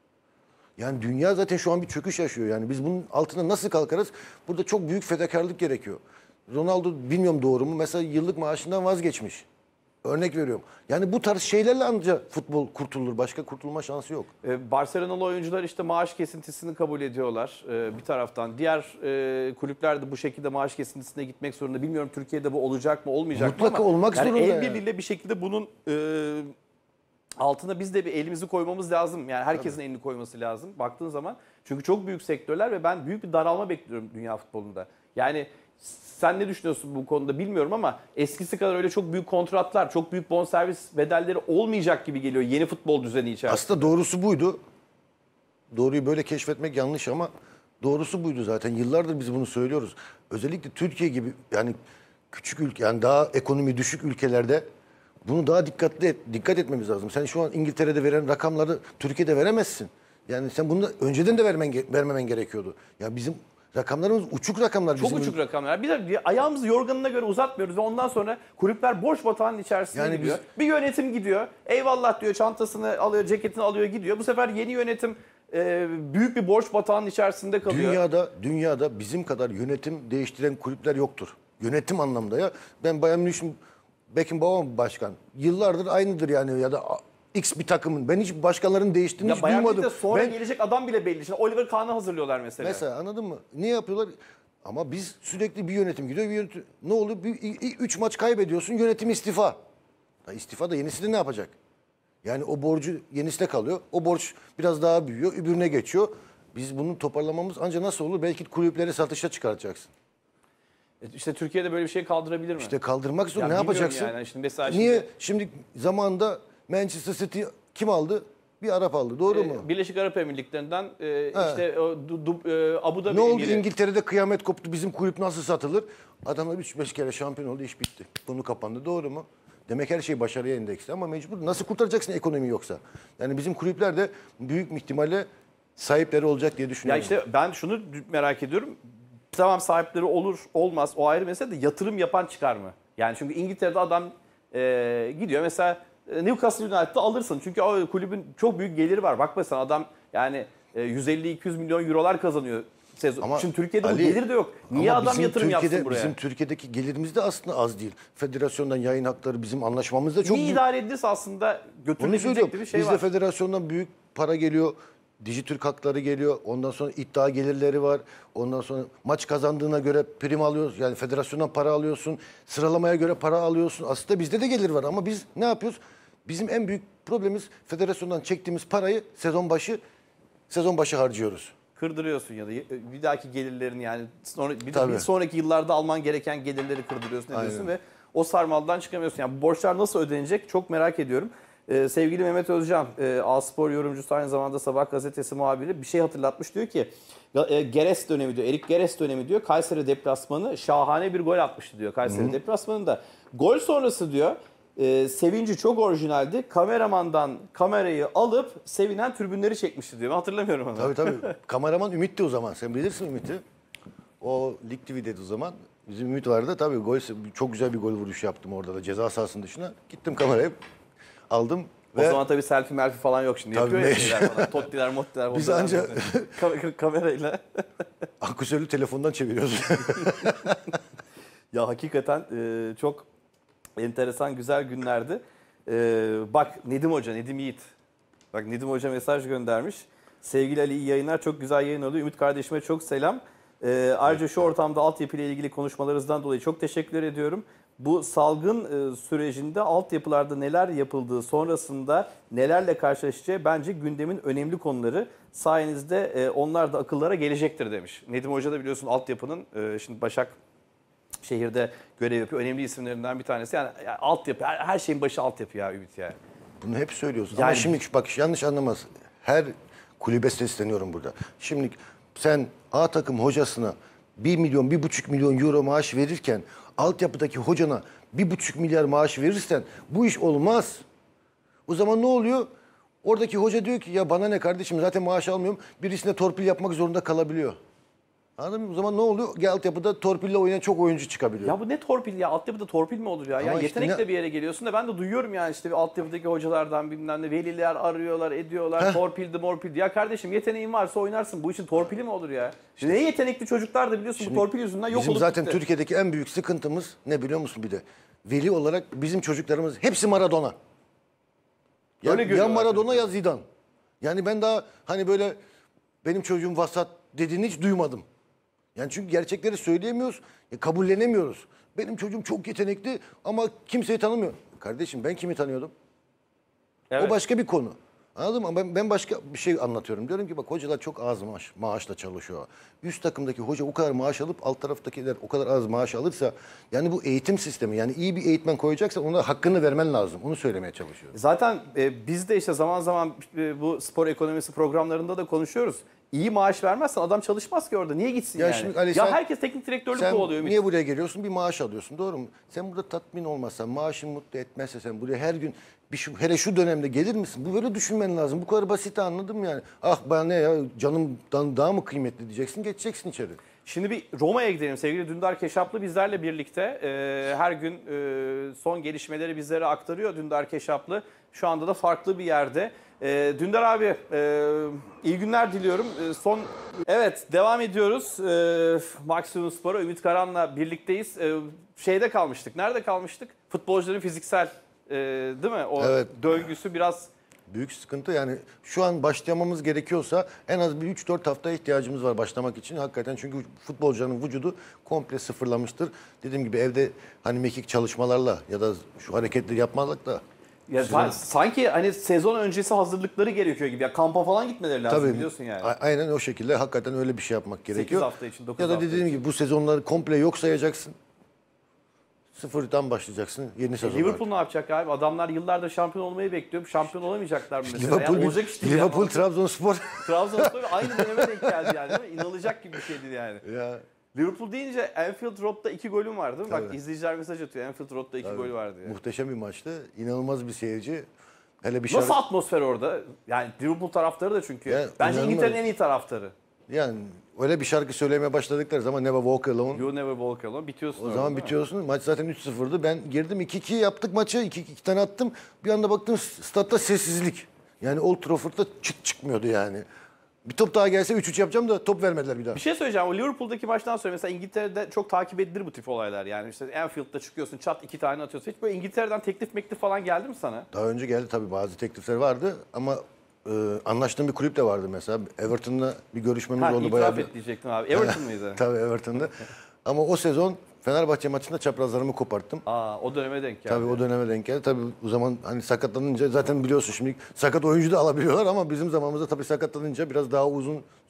Yani dünya zaten şu an bir çöküş yaşıyor. Yani biz bunun altına nasıl kalkarız? Burada çok büyük fedakarlık gerekiyor. Ronaldo bilmiyorum doğru mu? Mesela yıllık maaşından vazgeçmiş. Örnek veriyorum. Yani bu tarz şeylerle ancak futbol kurtulur. Başka kurtulma şansı yok. Ee, Barcelona'lı oyuncular işte maaş kesintisini kabul ediyorlar e, bir taraftan. Diğer e, kulüpler de bu şekilde maaş kesintisine gitmek zorunda. Bilmiyorum Türkiye'de bu olacak mı olmayacak Mutlaka mı ama olmak yani zorunda el yani. birliğiyle bir şekilde bunun e, altına biz de bir elimizi koymamız lazım. Yani herkesin elini koyması lazım baktığın zaman. Çünkü çok büyük sektörler ve ben büyük bir daralma bekliyorum dünya futbolunda. Yani sen ne düşünüyorsun bu konuda bilmiyorum ama eskisi kadar öyle çok büyük kontratlar, çok büyük bonservis bedelleri olmayacak gibi geliyor yeni futbol düzeni içerisinde. Aslında doğrusu buydu. Doğruyu böyle keşfetmek yanlış ama doğrusu buydu zaten. Yıllardır biz bunu söylüyoruz. Özellikle Türkiye gibi yani küçük ülke, yani daha ekonomi düşük ülkelerde bunu daha dikkatli et, dikkat etmemiz lazım. Sen şu an İngiltere'de veren rakamları Türkiye'de veremezsin. Yani sen bunu da önceden de vermen vermemen gerekiyordu. Ya bizim rakamlarımız uçuk rakamlar. Çok bizim uçuk rakamlar. Bir de ayağımızı yorganına göre uzatmıyoruz ve ondan sonra kulüpler borç batağının içerisine Yani gidiyor. Bir yönetim gidiyor. Eyvallah diyor, çantasını alıyor, ceketini alıyor, gidiyor. Bu sefer yeni yönetim e, büyük bir borç batağının içerisinde kalıyor. Dünyada dünyada bizim kadar yönetim değiştiren kulüpler yoktur. Yönetim anlamda ya. Ben Bayern Münih'in Beckenbauer başkan. Yıllardır aynıdır yani, ya da X bir takımın. Ben hiç başkanların değiştiğini Ya hiç Bayern duymadım. Münih'te sonra Ben, gelecek adam bile belli. Şimdi Oliver Kahn'ı hazırlıyorlar mesela. mesela anladın mı? Niye yapıyorlar? Ama biz sürekli bir yönetim gidiyor. Bir yönetim, ne oluyor? Bir, bir- üç maç kaybediyorsun, yönetim istifa. Ya istifa da yenisi de ne yapacak? Yani o borcu yenisi de kalıyor. O borç biraz daha büyüyor, öbürüne geçiyor. Biz bunu toparlamamız ancak nasıl olur? Belki kulüpleri satışa çıkartacaksın. E, İşte Türkiye'de böyle bir şey kaldırabilir mi? İşte kaldırmak zor. Ya Ne bilmiyorum yapacaksın? yani. Şimdi mesela Niye? Şimdi zamanında Manchester City kim aldı? Bir Arap aldı. Doğru mu? E, Birleşik Arap Emirlikleri'nden e, işte o, du, du, e, Abu Dhabi Ne oldu? emiri. İngiltere'de kıyamet koptu. Bizim kulüp nasıl satılır? Adamlar üç beş kere şampiyon oldu, iş bitti. Bunu kapandı. Doğru mu? Demek her şey başarıya endeksli ama mecbur. Nasıl kurtaracaksın ekonomi yoksa? Yani bizim kulüpler de büyük ihtimalle sahipleri olacak diye Ya düşünüyorum. işte ben şunu merak ediyorum. Tamam sahipleri olur olmaz o ayrı mesele de yatırım yapan çıkar mı? Yani çünkü İngiltere'de adam e, gidiyor mesela e, Newcastle United'da alırsın. Çünkü o kulübün çok büyük geliri var. Bakma sen adam yani e, yüz elli iki yüz milyon eurolar kazanıyor sezon. Ama Şimdi Türkiye'de Ali, bu gelir de yok. Niye ama adam bizim yatırım Türkiye'de, yapsın buraya? Bizim Türkiye'deki gelirimiz de aslında az değil. Federasyondan yayın hakları bizim anlaşmamızda çok İyi büyük. idare edilirse aslında Onu götürülebilecek söylüyorum. bir şey Bizde var. federasyondan büyük para geliyor. Dijitürk hakları geliyor. Ondan sonra iddia gelirleri var. Ondan sonra maç kazandığına göre prim alıyorsun. Yani federasyondan para alıyorsun. Sıralamaya göre para alıyorsun. Aslında bizde de gelir var ama biz ne yapıyoruz? Bizim en büyük problemimiz federasyondan çektiğimiz parayı sezon başı sezon başı harcıyoruz. kırdırıyorsun ya da bir dahaki gelirlerini yani sonra, bir, Tabii. bir sonraki yıllarda alman gereken gelirleri kırdırıyorsun ediyorsun Aynen. ve o sarmaldan çıkamıyorsun. Yani bu borçlar nasıl ödenecek çok merak ediyorum. Ee, sevgili Mehmet Özcan, e, A-Spor yorumcusu aynı zamanda Sabah gazetesi muhabiri bir şey hatırlatmış. Diyor ki e, Geres dönemi diyor, Erik Geres dönemi diyor. Kayseri deplasmanı şahane bir gol atmıştı diyor Kayseri Hı-hı. deplasmanında. Gol sonrası diyor e, sevinci çok orijinaldi. Kameramandan kamerayı alıp sevinen tribünleri çekmişti diyor. Ben hatırlamıyorum onu. Tabii tabii. Kameraman Ümit'ti o zaman. Sen bilirsin Ümit'i. O Lig T V'deydi o zaman. Bizim Ümit vardı. Tabii gol, çok güzel bir gol vuruşu yaptım orada da ceza sahasının dışına. Gittim kamerayı aldım. O ve zaman tabii selfie melfie falan yok şimdi. Tabii yapıyor ya şeyler falan. Tottiler mottiler. Biz anca kamerayla. aküsörlü telefondan çeviriyoruz. Ya hakikaten e, çok enteresan güzel günlerdi. E, bak Nedim Hoca, Nedim Yiğit. Bak Nedim Hoca mesaj göndermiş. Sevgili Ali iyi yayınlar. Çok güzel yayın oluyor. Ümit kardeşime çok selam. E, ayrıca şu ortamda altyapıyla ilgili konuşmalarınızdan dolayı çok teşekkür ediyorum. Bu salgın e, sürecinde altyapılarda neler yapıldığı sonrasında nelerle karşılaşacağı bence gündemin önemli konuları. Sayenizde e, onlar da akıllara gelecektir demiş. Nedim Hoca da biliyorsun altyapının e, şimdi Başak şehirde görev yapıyor. Önemli isimlerinden bir tanesi. Yani, yani altyapı, her, her şeyin başı altyapı ya Ümit yani. Bunu hep söylüyorsun. Yani, ama şimdi bak yanlış anlamaz. Her kulübe sesleniyorum burada. Şimdi sen A takım hocasına bir milyon, bir buçuk milyon euro maaş verirken altyapıdaki hocana bir buçuk milyar maaş verirsen bu iş olmaz. O zaman ne oluyor? Oradaki hoca diyor ki ya bana ne kardeşim zaten maaş almıyorum. Birisine torpil yapmak zorunda kalabiliyor. Anladın mı? O zaman ne oluyor? Gel altyapıda torpille oynayan çok oyuncu çıkabiliyor. Ya bu ne torpil ya? Altyapıda torpil mi olur ya? Ama Ya işte yetenekle ne... bir yere geliyorsun da ben de duyuyorum yani işte bir altyapıdaki hocalardan bilmem ne veliler arıyorlar, ediyorlar. Heh. Torpildi, morpildi. Ya kardeşim yeteneğin varsa oynarsın. Bu işin torpili mi olur ya? İşte ne yetenekli çocuklar da biliyorsun Şimdi bu torpil yüzünden yok bizim olup zaten gitti. Türkiye'deki en büyük sıkıntımız ne biliyor musun bir de? Veli olarak bizim çocuklarımız hepsi Maradona. Ya, Öyle ya Maradona çünkü. ya Zidane. Yani ben daha hani böyle benim çocuğum vasat dediğini hiç duymadım. Yani çünkü gerçekleri söyleyemiyoruz, ya kabullenemiyoruz. Benim çocuğum çok yetenekli ama kimseyi tanımıyor. Kardeşim ben kimi tanıyordum? Evet. O başka bir konu. Anladın mı? Ben, ben başka bir şey anlatıyorum. Diyorum ki bak hocalar çok az maaş, maaşla çalışıyor. Üst takımdaki hoca o kadar maaş alıp alt taraftakiler o kadar az maaş alırsa yani bu eğitim sistemi yani iyi bir eğitmen koyacaksan ona hakkını vermen lazım. Onu söylemeye çalışıyorum. Zaten e, biz de işte zaman zaman e, bu spor ekonomisi programlarında da konuşuyoruz. İyi maaş vermezsen adam çalışmaz ki orada. Niye gitsin Ya yani? şimdi Ali ya sen- herkes teknik direktörlük Sen kovalıyor. Ümit. niye buraya geliyorsun? Bir maaş alıyorsun. Doğru mu? Sen burada tatmin olmazsan, maaşın mutlu etmezse sen buraya her gün bir şu, hele şu dönemde gelir misin? Bu böyle düşünmen lazım. Bu kadar basit anladım yani. Ah bana ne ya canımdan daha mı kıymetli diyeceksin. Geçeceksin içeri. Şimdi bir Roma'ya gidelim. Sevgili Dündar Keşaplı bizlerle birlikte e, her gün e, son gelişmeleri bizlere aktarıyor Dündar Keşaplı. Şu anda da farklı bir yerde. E, Dündar abi e, iyi günler diliyorum. E, son Evet devam ediyoruz. E, Maksimum Spor'a Ümit Karan'la birlikteyiz. E, şeyde kalmıştık. Nerede kalmıştık? Futbolcuların fiziksel e, değil mi? O Evet. döngüsü biraz... Büyük sıkıntı yani şu an başlamamız gerekiyorsa en az bir üç dört hafta ihtiyacımız var başlamak için. Hakikaten çünkü futbolcuların vücudu komple sıfırlamıştır. Dediğim gibi evde hani mekik çalışmalarla ya da şu hareketleri yapmalarla Ya sa- sanki hani sezon öncesi hazırlıkları gerekiyor gibi. Ya kampa falan gitmeleri lazım tabii, biliyorsun yani. a- aynen o şekilde hakikaten öyle bir şey yapmak gerekiyor. hafta için, dokuz ya da hafta dediğim için. gibi bu sezonları komple yok sayacaksın. Sıfırdan başlayacaksın yeni sezon. Liverpool ne yapacak abi? Adamlar yıllardır şampiyon olmayı bekliyor. Şampiyon olamayacaklar mı mesela? Liverpool, Yani olacak işte. Liverpool ya. Trabzonspor. Trabzonspor aynı döneme denk geldi yani değil mi? İnanılacak gibi bir şeydi yani. ya Liverpool deyince Anfield Road'da iki golüm var değil mi? Bak Tabii. izleyiciler mesaj atıyor. Anfield Road'da iki golü vardı yani. muhteşem bir maçtı. İnanılmaz bir seyirci. Hele bir Nasıl şarkı- atmosfer orada? Yani Liverpool taraftarı da çünkü. Ya, bence inanılmaz. İngiltere'nin en iyi taraftarı. Yani öyle bir şarkı söylemeye başladıkları zaman Never Walk Alone. You never walk alone. Bitiyorsun O orada, zaman değil mi? bitiyorsun. Maç zaten üç sıfırdı. Ben girdim iki iki yaptık maçı. iki iki tane attım. Bir anda baktım statta sessizlik. Yani Old Trafford'da çıt çıkmıyordu yani. Bir top daha gelse üç üç yapacağım da top vermediler bir daha. Bir şey söyleyeceğim. O Liverpool'daki maçtan sonra mesela İngiltere'de çok takip edilir bu tip olaylar. Yani işte Anfield'da çıkıyorsun, çat iki tane atıyorsun. Hiç böyle İngiltere'den teklif meklif falan geldi mi sana? Daha önce geldi tabii bazı teklifler vardı ama e, anlaştığım bir kulüp de vardı mesela. Everton'la bir görüşmemiz Ha, oldu bayağı. itiraf bir- et diyecektim abi. Everton mıydı? Tabii Everton'da. Ama o sezon Fenerbahçe maçında çaprazlarımı koparttım. Aa, o döneme denk geldi. Tabii o döneme denk geldi. Tabii o zaman hani sakatlanınca zaten biliyorsun şimdi sakat oyuncu da alabiliyorlar ama bizim zamanımızda tabii sakatlanınca biraz daha uzun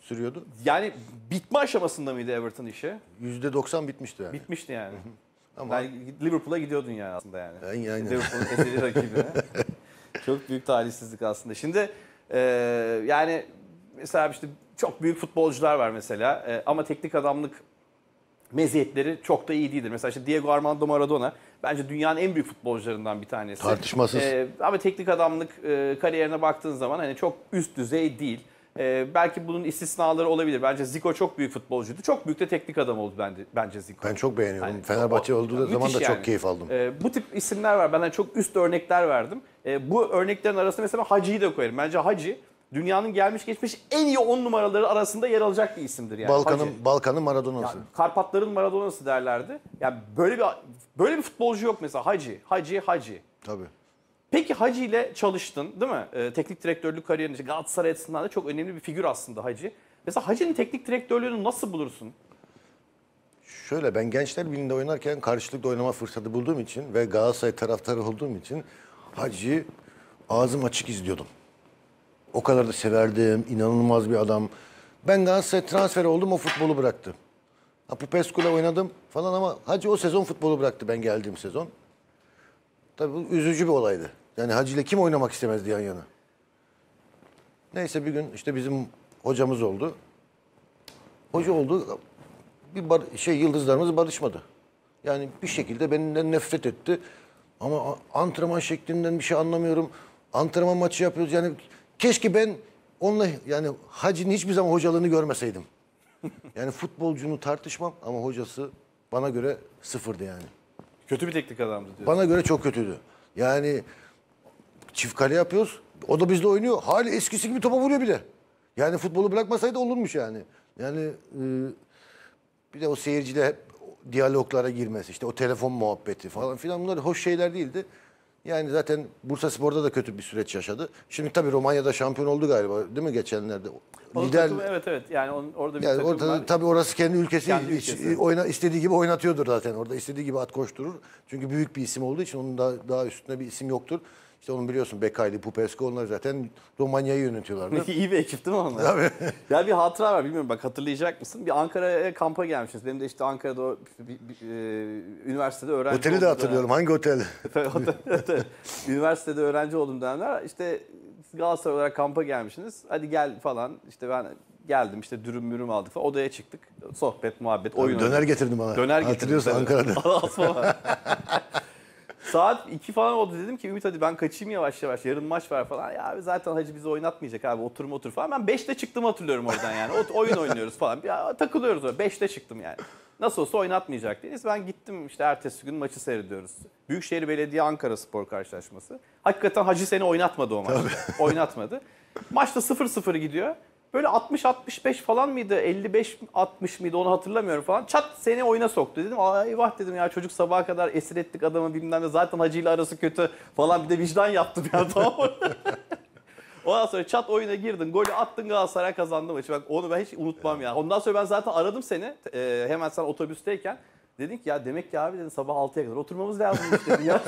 sürüyordu. Yani bitme aşamasında mıydı Everton işi? yüzde doksan bitmişti yani. Bitmişti yani. Ama Yani Liverpool'a gidiyordun yani aslında yani. Aynen, aynen. Liverpool'un ezeli rakibine. Çok büyük talihsizlik aslında. Şimdi e, yani mesela işte çok büyük futbolcular var mesela e, ama teknik adamlık meziyetleri çok da iyi değildir. Mesela işte Diego Armando Maradona bence dünyanın en büyük futbolcularından bir tanesi. Tartışmasız. E, ama teknik adamlık e, kariyerine baktığın zaman hani çok üst düzey değil. E, belki bunun istisnaları olabilir. Bence Zico çok büyük futbolcuydu. Çok büyük de teknik adam oldu bence, bence Zico. ben çok beğeniyorum. Yani Fenerbahçe o- olduğu müthiş zaman da yani. çok keyif aldım. Ee, bu tip isimler var. Ben hani çok üst örnekler verdim. Ee, bu örneklerin arasında mesela Hacı'yı da koyarım. Bence Hacı dünyanın gelmiş geçmiş en iyi on numaraları arasında yer alacak bir isimdir yani. Balkan'ın Hacı. Balkan'ın Maradona'sı. Yani Karpatların Maradona'sı derlerdi. Yani böyle bir böyle bir futbolcu yok mesela Hacı, Hacı, Hacı. Tabii. Peki Hacı ile çalıştın değil mi? Ee, teknik direktörlük kariyerinde Galatasaray açısından da çok önemli bir figür aslında Hacı. Mesela Hacı'nın teknik direktörlüğünü nasıl bulursun? Şöyle, ben Gençler Birliği'nde oynarken karşılıklı oynama fırsatı bulduğum için ve Galatasaray taraftarı olduğum için Hacı'yı ağzım açık izliyordum. O kadar da severdim. İnanılmaz bir adam. Ben Galatasaray transferi oldum, o futbolu bıraktı. Ha, Popescu'yla oynadım falan ama Hacı o sezon futbolu bıraktı, ben geldiğim sezon. Tabii bu üzücü bir olaydı. Yani Hacı ile kim oynamak istemezdi yan yana. Neyse bir gün işte bizim hocamız oldu. Hoca oldu. Bir bar- şey yıldızlarımız barışmadı. Yani bir şekilde benden nefret etti. Ama a- antrenman şeklinden bir şey anlamıyorum. Antrenman maçı yapıyoruz. Yani keşke ben onunla, yani Hacı'nın hiçbir zaman hocalığını görmeseydim. Yani futbolcunu tartışmam ama hocası bana göre sıfırdı yani. Kötü bir teknik adamdı diyorsun. Bana göre çok kötüydü. Yani çift kale yapıyoruz. O da bizle oynuyor. Hali eskisi gibi topa vuruyor bile. Yani futbolu bırakmasaydı olurmuş yani. Yani e, bir de o seyirciyle hep diyaloglara girmesi, işte o telefon muhabbeti falan filan, bunlar hoş şeyler değildi. Yani zaten Bursaspor'da da kötü bir süreç yaşadı. Şimdi tabii Romanya'da şampiyon oldu galiba, değil mi geçenlerde? O Lider, takım, evet evet yani onun, orada bir yani takım orada var. tabii orası kendi ülkesi, Kendi hiç- ülkesi. oyna istediği gibi oynatıyordur zaten. Orada istediği gibi at koşturur. Çünkü büyük bir isim olduğu için onun daha, daha üstünde bir isim yoktur. İşte onun biliyorsun Bekaylı, Popescu, onlar zaten Romanya'yı yönetiyorlardı. İyi bir ekip değil mi onlar? Tabii. Ya bir hatıra var bilmiyorum bak hatırlayacak mısın? Bir Ankara'ya kampa gelmişiz. Benim de işte Ankara'da o bir, bir, bir, e, üniversitede öğrenci Oteli de olduğum hatırlıyorum. Hangi otel? dönem- Üniversitede öğrenci olduğum dönemler işte Galatasaray olarak kampa gelmişsiniz. Hadi gel falan. İşte ben geldim işte dürüm mürüm aldık falan. Odaya çıktık. Sohbet, muhabbet, oyun Döner oynadık. getirdim bana. Döner getirdim. Hatırlıyorsun tabii. Ankara'da. Asma var. Saat iki falan oldu, dedim ki Ümit hadi ben kaçayım yavaş yavaş, yarın maç var falan. Ya abi zaten Hacı bizi oynatmayacak abi, oturma otur falan. Ben beşte çıktım hatırlıyorum oradan yani. O, oyun oynuyoruz falan. Ya, takılıyoruz orada. beşte çıktım yani. Nasıl olsa oynatmayacak değiliz. Ben gittim işte ertesi gün maçı seyrediyoruz. Büyükşehir Belediye Ankara Spor karşılaşması. Hakikaten Hacı seni oynatmadı o maçta. Oynatmadı. Maçta sıfır sıfır gidiyor. Böyle altmış altmış beş falan mıydı? elli beş altmış mıydı? Onu hatırlamıyorum falan. Çat seni oyuna soktu. Dedim ay eyvah dedim ya, çocuk sabaha kadar esir ettik adamı bilmem ne. Zaten Hacı ile arası kötü falan, bir de vicdan yaptım ya, tamam mı? Ondan sonra çat oyuna girdin, golü attın, Galatasaray kazandı maçı. Bak onu ben hiç unutmam ya. Ondan sonra ben zaten aradım seni. Ee, hemen sen otobüsteyken. Dedin ki ya demek ki abi dedin sabah altıya kadar oturmamız lazım dedin ya.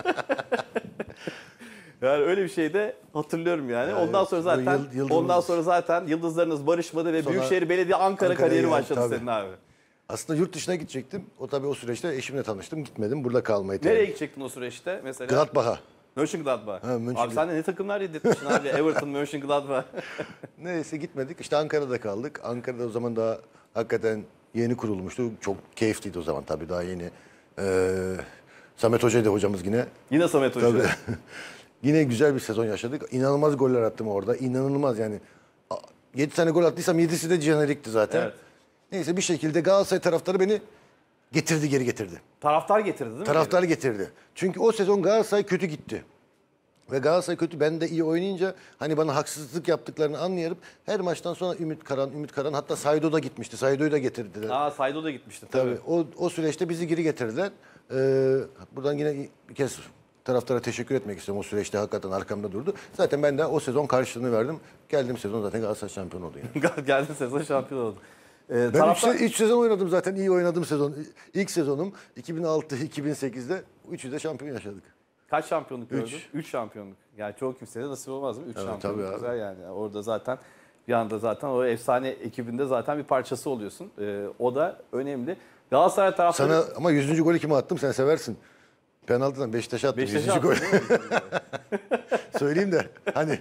Yani öyle bir şey de hatırlıyorum yani. Yani ondan sonra zaten yıl- yıldızımız- ondan sonra zaten yıldızlarınız barışmadı ve Sonra Büyükşehir Belediye Ankara, Ankara'ya kariyeri geldi, başladı tabii. senin abi. Aslında yurt dışına gidecektim. O tabii o süreçte eşimle tanıştım. Gitmedim. Burada kalmayı Nereye tercih- gidecektin o süreçte mesela? Gladbach'a. Mönchengladbach. Ha, Mönchengladbach. Abi sen de ne takımlar yedirtmişsin abi? Everton, Mönchengladbach. Neyse gitmedik. İşte Ankara'da kaldık. Ankara'da o zaman daha hakikaten yeni kurulmuştu. Çok keyifliydi o zaman tabii, daha yeni. Ee, Samet Hoca'ydı hocamız yine. Yine Samet Hoca. Tabii. Yine güzel bir sezon yaşadık. İnanılmaz goller attım orada. İnanılmaz yani. yedi tane gol attıysam yedisi de jenerikti zaten. Evet. Neyse bir şekilde Galatasaray taraftarı beni getirdi, geri getirdi. Taraftar getirdi değil mi? Taraftar getirdi. Çünkü o sezon Galatasaray kötü gitti. Ve Galatasaray kötü, ben de iyi oynayınca hani bana haksızlık yaptıklarını anlayıp her maçtan sonra Ümit Karan, Ümit Karan hatta Saydo da gitmişti. Saydo'yu da getirdiler. Aa Saydo da gitmişti tabii. Tabii. O, o süreçte bizi geri getirdiler. Ee, buradan yine bir kez taraftara teşekkür etmek istiyorum. O süreçte hakikaten arkamda durdu. Zaten ben de o sezon karşılığını verdim. Geldiğim sezon zaten Galatasaray şampiyon oldu yani. Geldi sezon şampiyon oldu. Ee, Ben taraftar... üç, üç sezon oynadım zaten. İyi oynadım sezon. İlk sezonum iki bin altı iki bin sekizde üçü de şampiyon yaşadık. Kaç şampiyonluk gördün? Üç. Üç şampiyonluk. Yani çoğu kimseye de nasip olmaz değil mi? Üç Evet, şampiyonluk. tabii abi. Güzel yani. Orada zaten Bir anda zaten o efsane ekibinde zaten bir parçası oluyorsun. Ee, o da önemli. Galatasaray taraftarı... Sana ama yüzüncü golü kime attım sen seversin. Penaltıdan Beşiktaş'a attım. Beşiktaş'a yüzüncü gol. attın değil mi? Söyleyeyim de hani.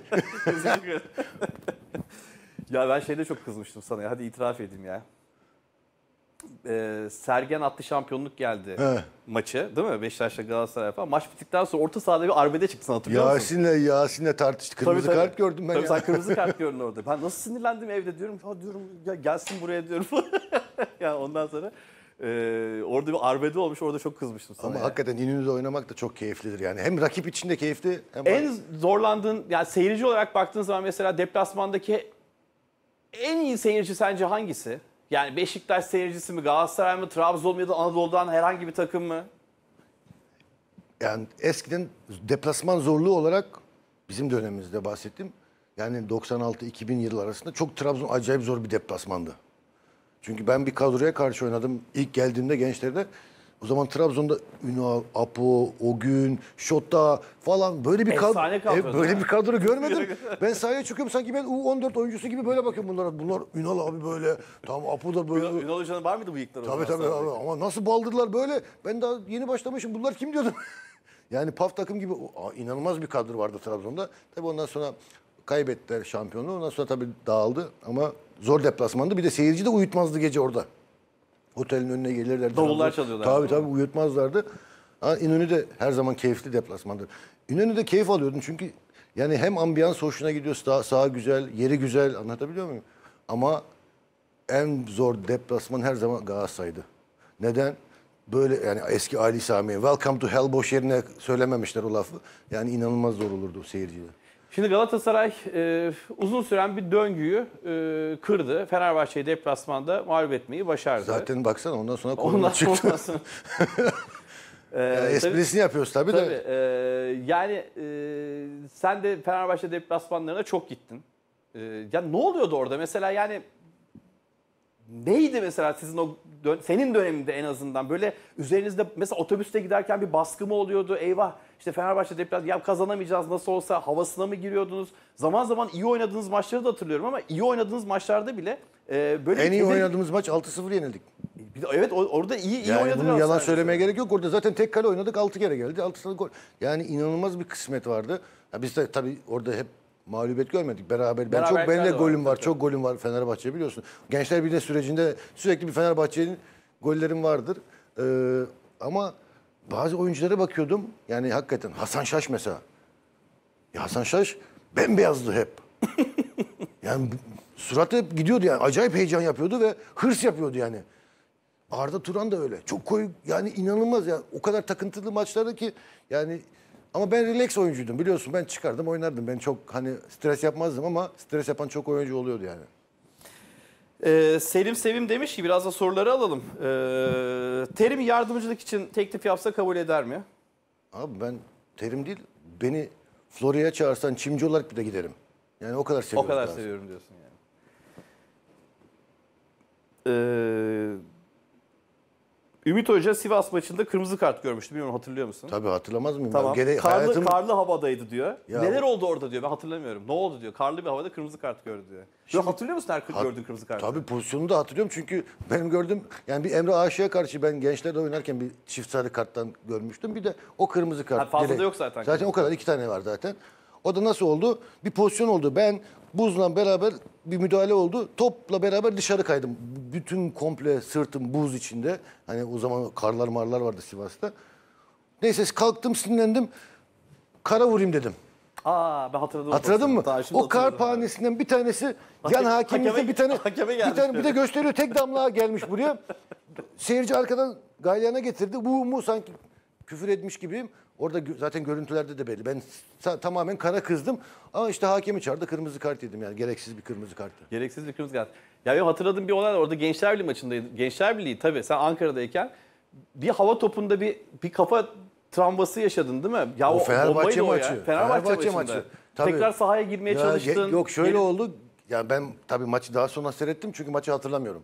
Ya ben şeyde çok kızmıştım sana ya. Hadi itiraf edeyim ya. Ee, Sergen attı şampiyonluk geldi He. maçı değil mi? Beşiktaş'la Galatasaray falan. Maç bittikten sonra orta sahada bir arbede çıktın hatırlıyor musun? Yasin'le Yasin'le tartıştı. Kırmızı Tabii, tabii. kart gördüm ben Tabii ya. sen kırmızı kart gördün orada. Ben nasıl sinirlendim evde diyorum. Ha diyorum ya gelsin buraya diyorum. Yani ondan sonra e, orada bir arbede olmuş. Orada çok kızmıştım sana. Ama ya. hakikaten İnönü'de oynamak da çok keyiflidir yani. Hem rakip için de keyifli hem En zorlandığın, yani seyirci olarak baktığın zaman mesela deplasmandaki en iyi seyirci sence hangisi? Yani Beşiktaş seyircisi mi, Galatasaray mı, Trabzon mu ya da Anadolu'dan herhangi bir takım mı? yani eskiden deplasman zorluğu olarak bizim dönemimizde bahsettim. Yani doksan altı iki bin yılı arasında çok Trabzon acayip zor bir deplasmandı. Çünkü ben bir kadroya karşı oynadım ilk geldiğimde gençlerde. O zaman Trabzon'da Ünal, Apo, Ogün, Şota falan böyle bir kadro, Efsane kadro, Evet, değil böyle mi? bir kadro görmedim. Ben sahaya çıkıyorum sanki ben U on dört oyuncusu gibi böyle bakıyorum bunlara. Bunlar Ünal abi böyle, tamam Apo da böyle. Ünal, Ünal Hoca'nın var mıydı bu bıyıkları? o Tabii zaman tabii sahada? abi. Ama nasıl baldırlar böyle. Ben daha yeni başlamışım. Bunlar kim diyordum. Yani Paf takım gibi Aa, inanılmaz bir kadro vardı Trabzon'da. Tabii ondan sonra kaybettiler şampiyonluğu. Ondan sonra tabii dağıldı. Ama zor deplasmandı. Bir de seyirci de uyutmazdı gece orada. Otelin önüne gelirlerdi. Davullar çalıyorlar. Tabii tabii uyutmazlardı. Ha, İnönü de her zaman keyifli deplasmandır. İnönü'de keyif alıyordun çünkü yani hem ambiyans hoşuna gidiyor, sağ, saha güzel, yeri güzel, anlatabiliyor muyum? Ama en zor deplasman her zaman Galatasaray'dı. Neden? Böyle yani eski Ali Sami, Welcome to Hell boş yerine söylememişler o lafı. Yani inanılmaz zor olurdu seyirciyle. Şimdi Galatasaray e, uzun süren bir döngüyü e, kırdı. Fenerbahçe'yi deplasmanda mağlup etmeyi başardı. Zaten baksana ondan sonra ondan, konu çıktı. ondan sonra... E, Yani tabii- esprisini yapıyoruz tabii, Tabii. de. e, yani e, sen de Fenerbahçe deplasmanlarına çok gittin. E, ya ne oluyordu orada mesela yani neydi mesela sizin o dön- senin döneminde en azından böyle üzerinizde mesela otobüste giderken bir baskı mı oluyordu? Eyvah işte Fenerbahçe deplasman ya kazanamayacağız nasıl olsa havasına mı giriyordunuz? Zaman zaman iyi oynadığınız maçları da hatırlıyorum ama iyi oynadığınız maçlarda bile e, böyle En iyi bir- oynadığımız maç altı sıfır yenildik. Bir de- evet o- orada iyi iyi Yani oynadı bunu yalan Galatasaray söylemeye mesela. gerek yok. Orada zaten tek kale oynadık, altı kere geldi. altı tane gol. Yani inanılmaz bir kısmet vardı. Ya biz de tabii orada hep mağlubiyet görmedik. Beraber ben çok Beraberlikler benim de de golüm var, var. tabii. Çok golüm var Fenerbahçe biliyorsun. Gençler Birliği sürecinde sürekli bir Fenerbahçe'nin gollerim vardır. Ee, ama bazı oyunculara bakıyordum. Yani hakikaten Hasan Şaş mesela. Ya Hasan Şaş bembeyazdı hep. Yani bu- suratı hep gidiyordu yani. Acayip heyecan yapıyordu ve hırs yapıyordu yani. Arda Turan da öyle. Çok koyu yani inanılmaz ya. O kadar takıntılı maçlarda ki yani ama ben relax oyuncuydum biliyorsun. Ben çıkardım oynardım. Ben çok hani stres yapmazdım ama stres yapan çok oyuncu oluyordu yani. Ee, Selim Sevim demiş ki biraz da soruları alalım. Ee, Terim yardımcılık için teklif yapsa kabul eder mi? Abi ben terim değil. Beni Florya'ya çağırsan çimci olarak bir de giderim. Yani o kadar O seviyorum. kadar daha. seviyorum diyorsun yani. Ee, Ümit Hoca Sivas maçında kırmızı kart görmüştü. Bilmiyorum hatırlıyor musun? Tabii hatırlamaz mıyım? Tamam. Ben gene Karlı, hayatım... karlı havadaydı diyor. Ya Neler bu- oldu orada diyor. Ben hatırlamıyorum. Ne oldu diyor. Karlı bir havada kırmızı kart gördü diyor. Şimdi, hatırlıyor musun her Hat- gördüğün kırmızı kartı? Tabii pozisyonu da hatırlıyorum çünkü benim gördüğüm yani bir Emre Aşık'a karşı ben gençlerde oynarken bir çift sarı karttan görmüştüm. Bir de o kırmızı kart. Ha, fazla da direkt. yok zaten Zaten kırmızı o kadar iki tane var zaten. O da nasıl oldu? Bir pozisyon oldu. Ben buzla beraber bir müdahale oldu. Topla beraber dışarı kaydım. Bütün komple sırtım buz içinde. Hani o zaman karlar marlar vardı Sivas'ta. Neyse kalktım sinirlendim. Kara vurayım dedim. Aa ben hatırladım. Hatırladın mı? Daha şimdi O kar hatırladım. panesinden bir tanesi yan Hakem- hakemimizden hakeme- bir tane hakeme bir gelmiş tane bir de böyle. gösteriyor tek damla gelmiş buraya. Seyirci arkadan galyana getirdi. Bu mu sanki küfür etmiş gibiyim. Orada gö- zaten görüntülerde de belli. Ben sa- tamamen kara kızdım. Ama işte hakemi çağırdı kırmızı kart yedim yani gereksiz bir kırmızı kartı. Gereksiz bir kırmızı kart. Ya benim hatırladığım bir olay var. Orada Gençler Birliği maçındaydı. Gençler Birliği tabii sen Ankara'dayken bir hava topunda bir bir kafa travması yaşadın değil mi? Ya O Fenerbahçe bombaydı o ya. maçı. Fenerbahçe, Fenerbahçe maçında. maçı. Tabii. Tekrar sahaya girmeye Ya, çalıştın. ge- Yok şöyle Geri- oldu. Ya ben tabii maçı daha sonra seyrettim çünkü maçı hatırlamıyorum.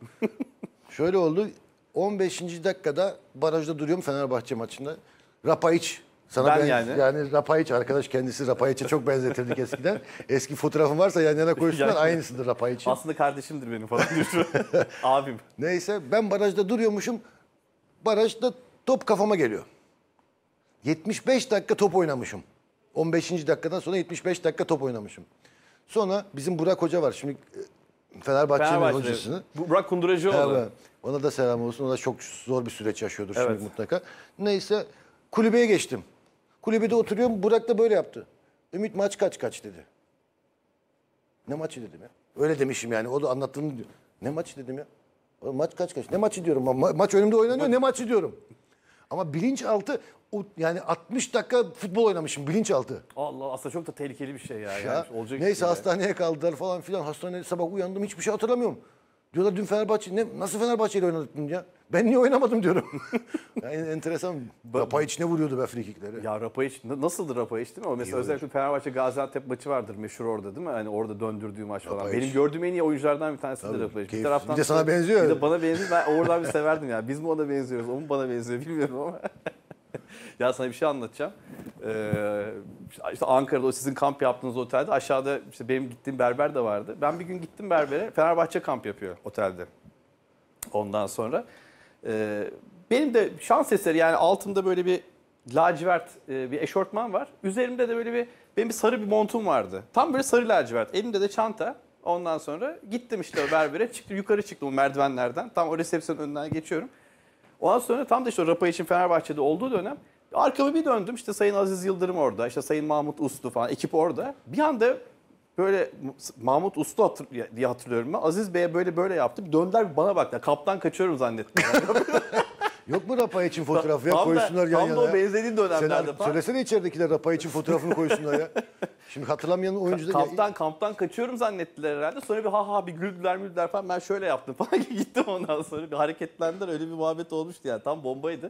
Şöyle oldu. on beşinci dakikada barajda duruyorum Fenerbahçe maçında. Rapayiç Sana Ben ben yani. yani Rapayiç arkadaş kendisi Rapayiç'e çok benzetirdik eskiden. Eski fotoğrafım varsa yan yana koysunlar Yani. aynısıdır Rapayiç'in. Aslında kardeşimdir benim falan diyor. Abim. Neyse ben barajda duruyormuşum. Barajda top kafama geliyor. yetmiş beş dakika top oynamışım. on beşinci dakikadan sonra yetmiş beş dakika top oynamışım. Sonra bizim Burak Hoca var. Şimdi e, Fenerbahçe'nin Fenerbahçe'de. hocasını. Bu Burak Kunduracıoğlu. Evet. Ona da selam olsun. O da çok zor bir süreç yaşıyordur Evet. şimdi mutlaka. Neyse kulübeye geçtim. Kulübede oturuyorum. Burak da böyle yaptı. Ümit maç kaç kaç dedi. Ne maçı dedim ya. Öyle demişim yani. O da anlattığını diyor. Ne maçı dedim ya. O maç kaç kaç. Ne maçı diyorum. Ma- maç önümde oynanıyor. Ne maçı diyorum. Ama bilinçaltı o, yani altmış dakika futbol oynamışım bilinçaltı. Allah aslında çok da tehlikeli bir şey ya. Ya, Yani olacak neyse iş değil. hastaneye kaldılar falan filan. Hastanede sabah uyandım hiçbir şey hatırlamıyorum. Diyorlar dün Fenerbahçe ne nasıl Fenerbahçe ile oynadık dün ya? Ben niye oynamadım diyorum. Yani enteresan. Rapayiç ne vuruyordu be frikikleri. Ya Rapayiç n- nasıldır Rapayiç değil mi? O mesela özellikle Fenerbahçe Gaziantep maçı vardır meşhur orada değil mi? Hani orada döndürdüğü maç falan. Rapayiç. Benim gördüğüm en iyi oyunculardan bir tanesi de Rapayiç. Bir keyif. taraftan Bir de sana sonra- benziyor Bir ya. de bana benziyor. Ben oradan bir severdim ya. Biz mi ona benziyoruz? O mu bana benziyor bilmiyorum ama. Ya sana bir şey anlatacağım. Ee, işte Ankara'da o sizin kamp yaptığınız otelde aşağıda işte benim gittiğim berber de vardı. Ben bir gün gittim berbere. Fenerbahçe kamp yapıyor otelde. Ondan sonra e, benim de şans eseri yani altımda böyle bir lacivert e, bir eşortman var. Üzerimde de böyle bir benim bir sarı bir montum vardı. Tam böyle sarı lacivert. Elimde de çanta. Ondan sonra gittim işte o berbere. Çıktım yukarı çıktım o merdivenlerden. Tam o resepsiyonun önünden geçiyorum. Ondan sonra tam da işte o Rapayiç'in Fenerbahçe'de olduğu dönem arkamı bir döndüm. İşte Sayın Aziz Yıldırım orada. İşte Sayın Mahmut Uslu falan ekip orada. Bir anda böyle Mahmut Uslu hatır, diye hatırlıyorum ben. Aziz Bey'e böyle böyle yaptım. Döndüler bana baktılar. Kaptan kaçıyorum zannettim. Yok mu Rapayiç'in fotoğrafı ya Tam da- koysunlar yan tam da yana. o ya. benzediğin dönemlerde Sen, falan. söylesene içeridekiler Rapayiç'in fotoğrafını koysunlar ya. Şimdi hatırlamayan oyuncu da... Kamptan kamptan kaçıyorum zannettiler herhalde. Sonra bir ha ha bir güldüler müldüler falan. Ben şöyle yaptım falan gittim ondan sonra. Bir hareketlendiler öyle bir muhabbet olmuştu yani. Tam bombaydı.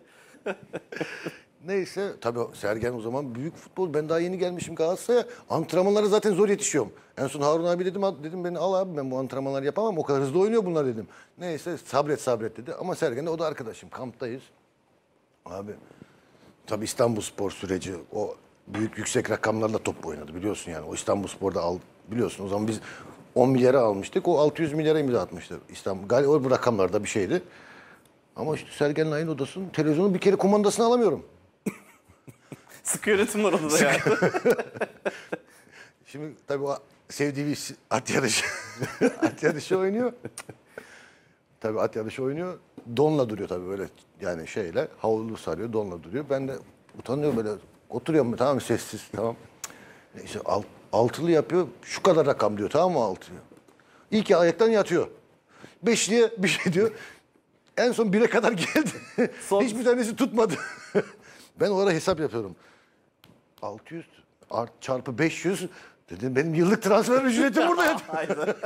Neyse tabii Sergen o zaman büyük futbol. Ben daha yeni gelmişim Galatasaray'a. Antrenmanlara zaten zor yetişiyorum. En son Harun abi dedim dedim beni al abi ben bu antrenmanları yapamam. O kadar hızlı oynuyor bunlar dedim. Neyse sabret sabret dedi. Ama Sergen de o da arkadaşım. Kamptayız. Abi tabii İstanbulspor süreci o büyük yüksek rakamlarla top oynadı biliyorsun yani. O İstanbulspor'da al biliyorsun o zaman biz on milyara almıştık. O altı yüz milyara imza atmıştı İstanbul. Galiba o bu rakamlarda bir şeydi. Ama işte Sergen'le aynı odasın. Televizyonun bir kere kumandasını alamıyorum. Sıkı yönetim var odada yani. Şimdi tabii o sevdiği bir at yarışı. At yarışı oynuyor. Tabii at yarışı oynuyor. Donla duruyor tabii böyle yani şeyle. Havlu sarıyor donla duruyor. Ben de utanıyorum böyle. Oturuyorum tamam sessiz tamam. Neyse alt, altılı yapıyor. Şu kadar rakam diyor tamam mı altılı? İlk ayaktan yatıyor. Beşliye bir şey diyor. En son bire kadar geldi. Son- Hiçbir tanesi tutmadı. Ben o ara hesap yapıyorum. altı yüz art çarpı beş yüz dedim benim yıllık transfer ücretim burada yatıyor. Aynen.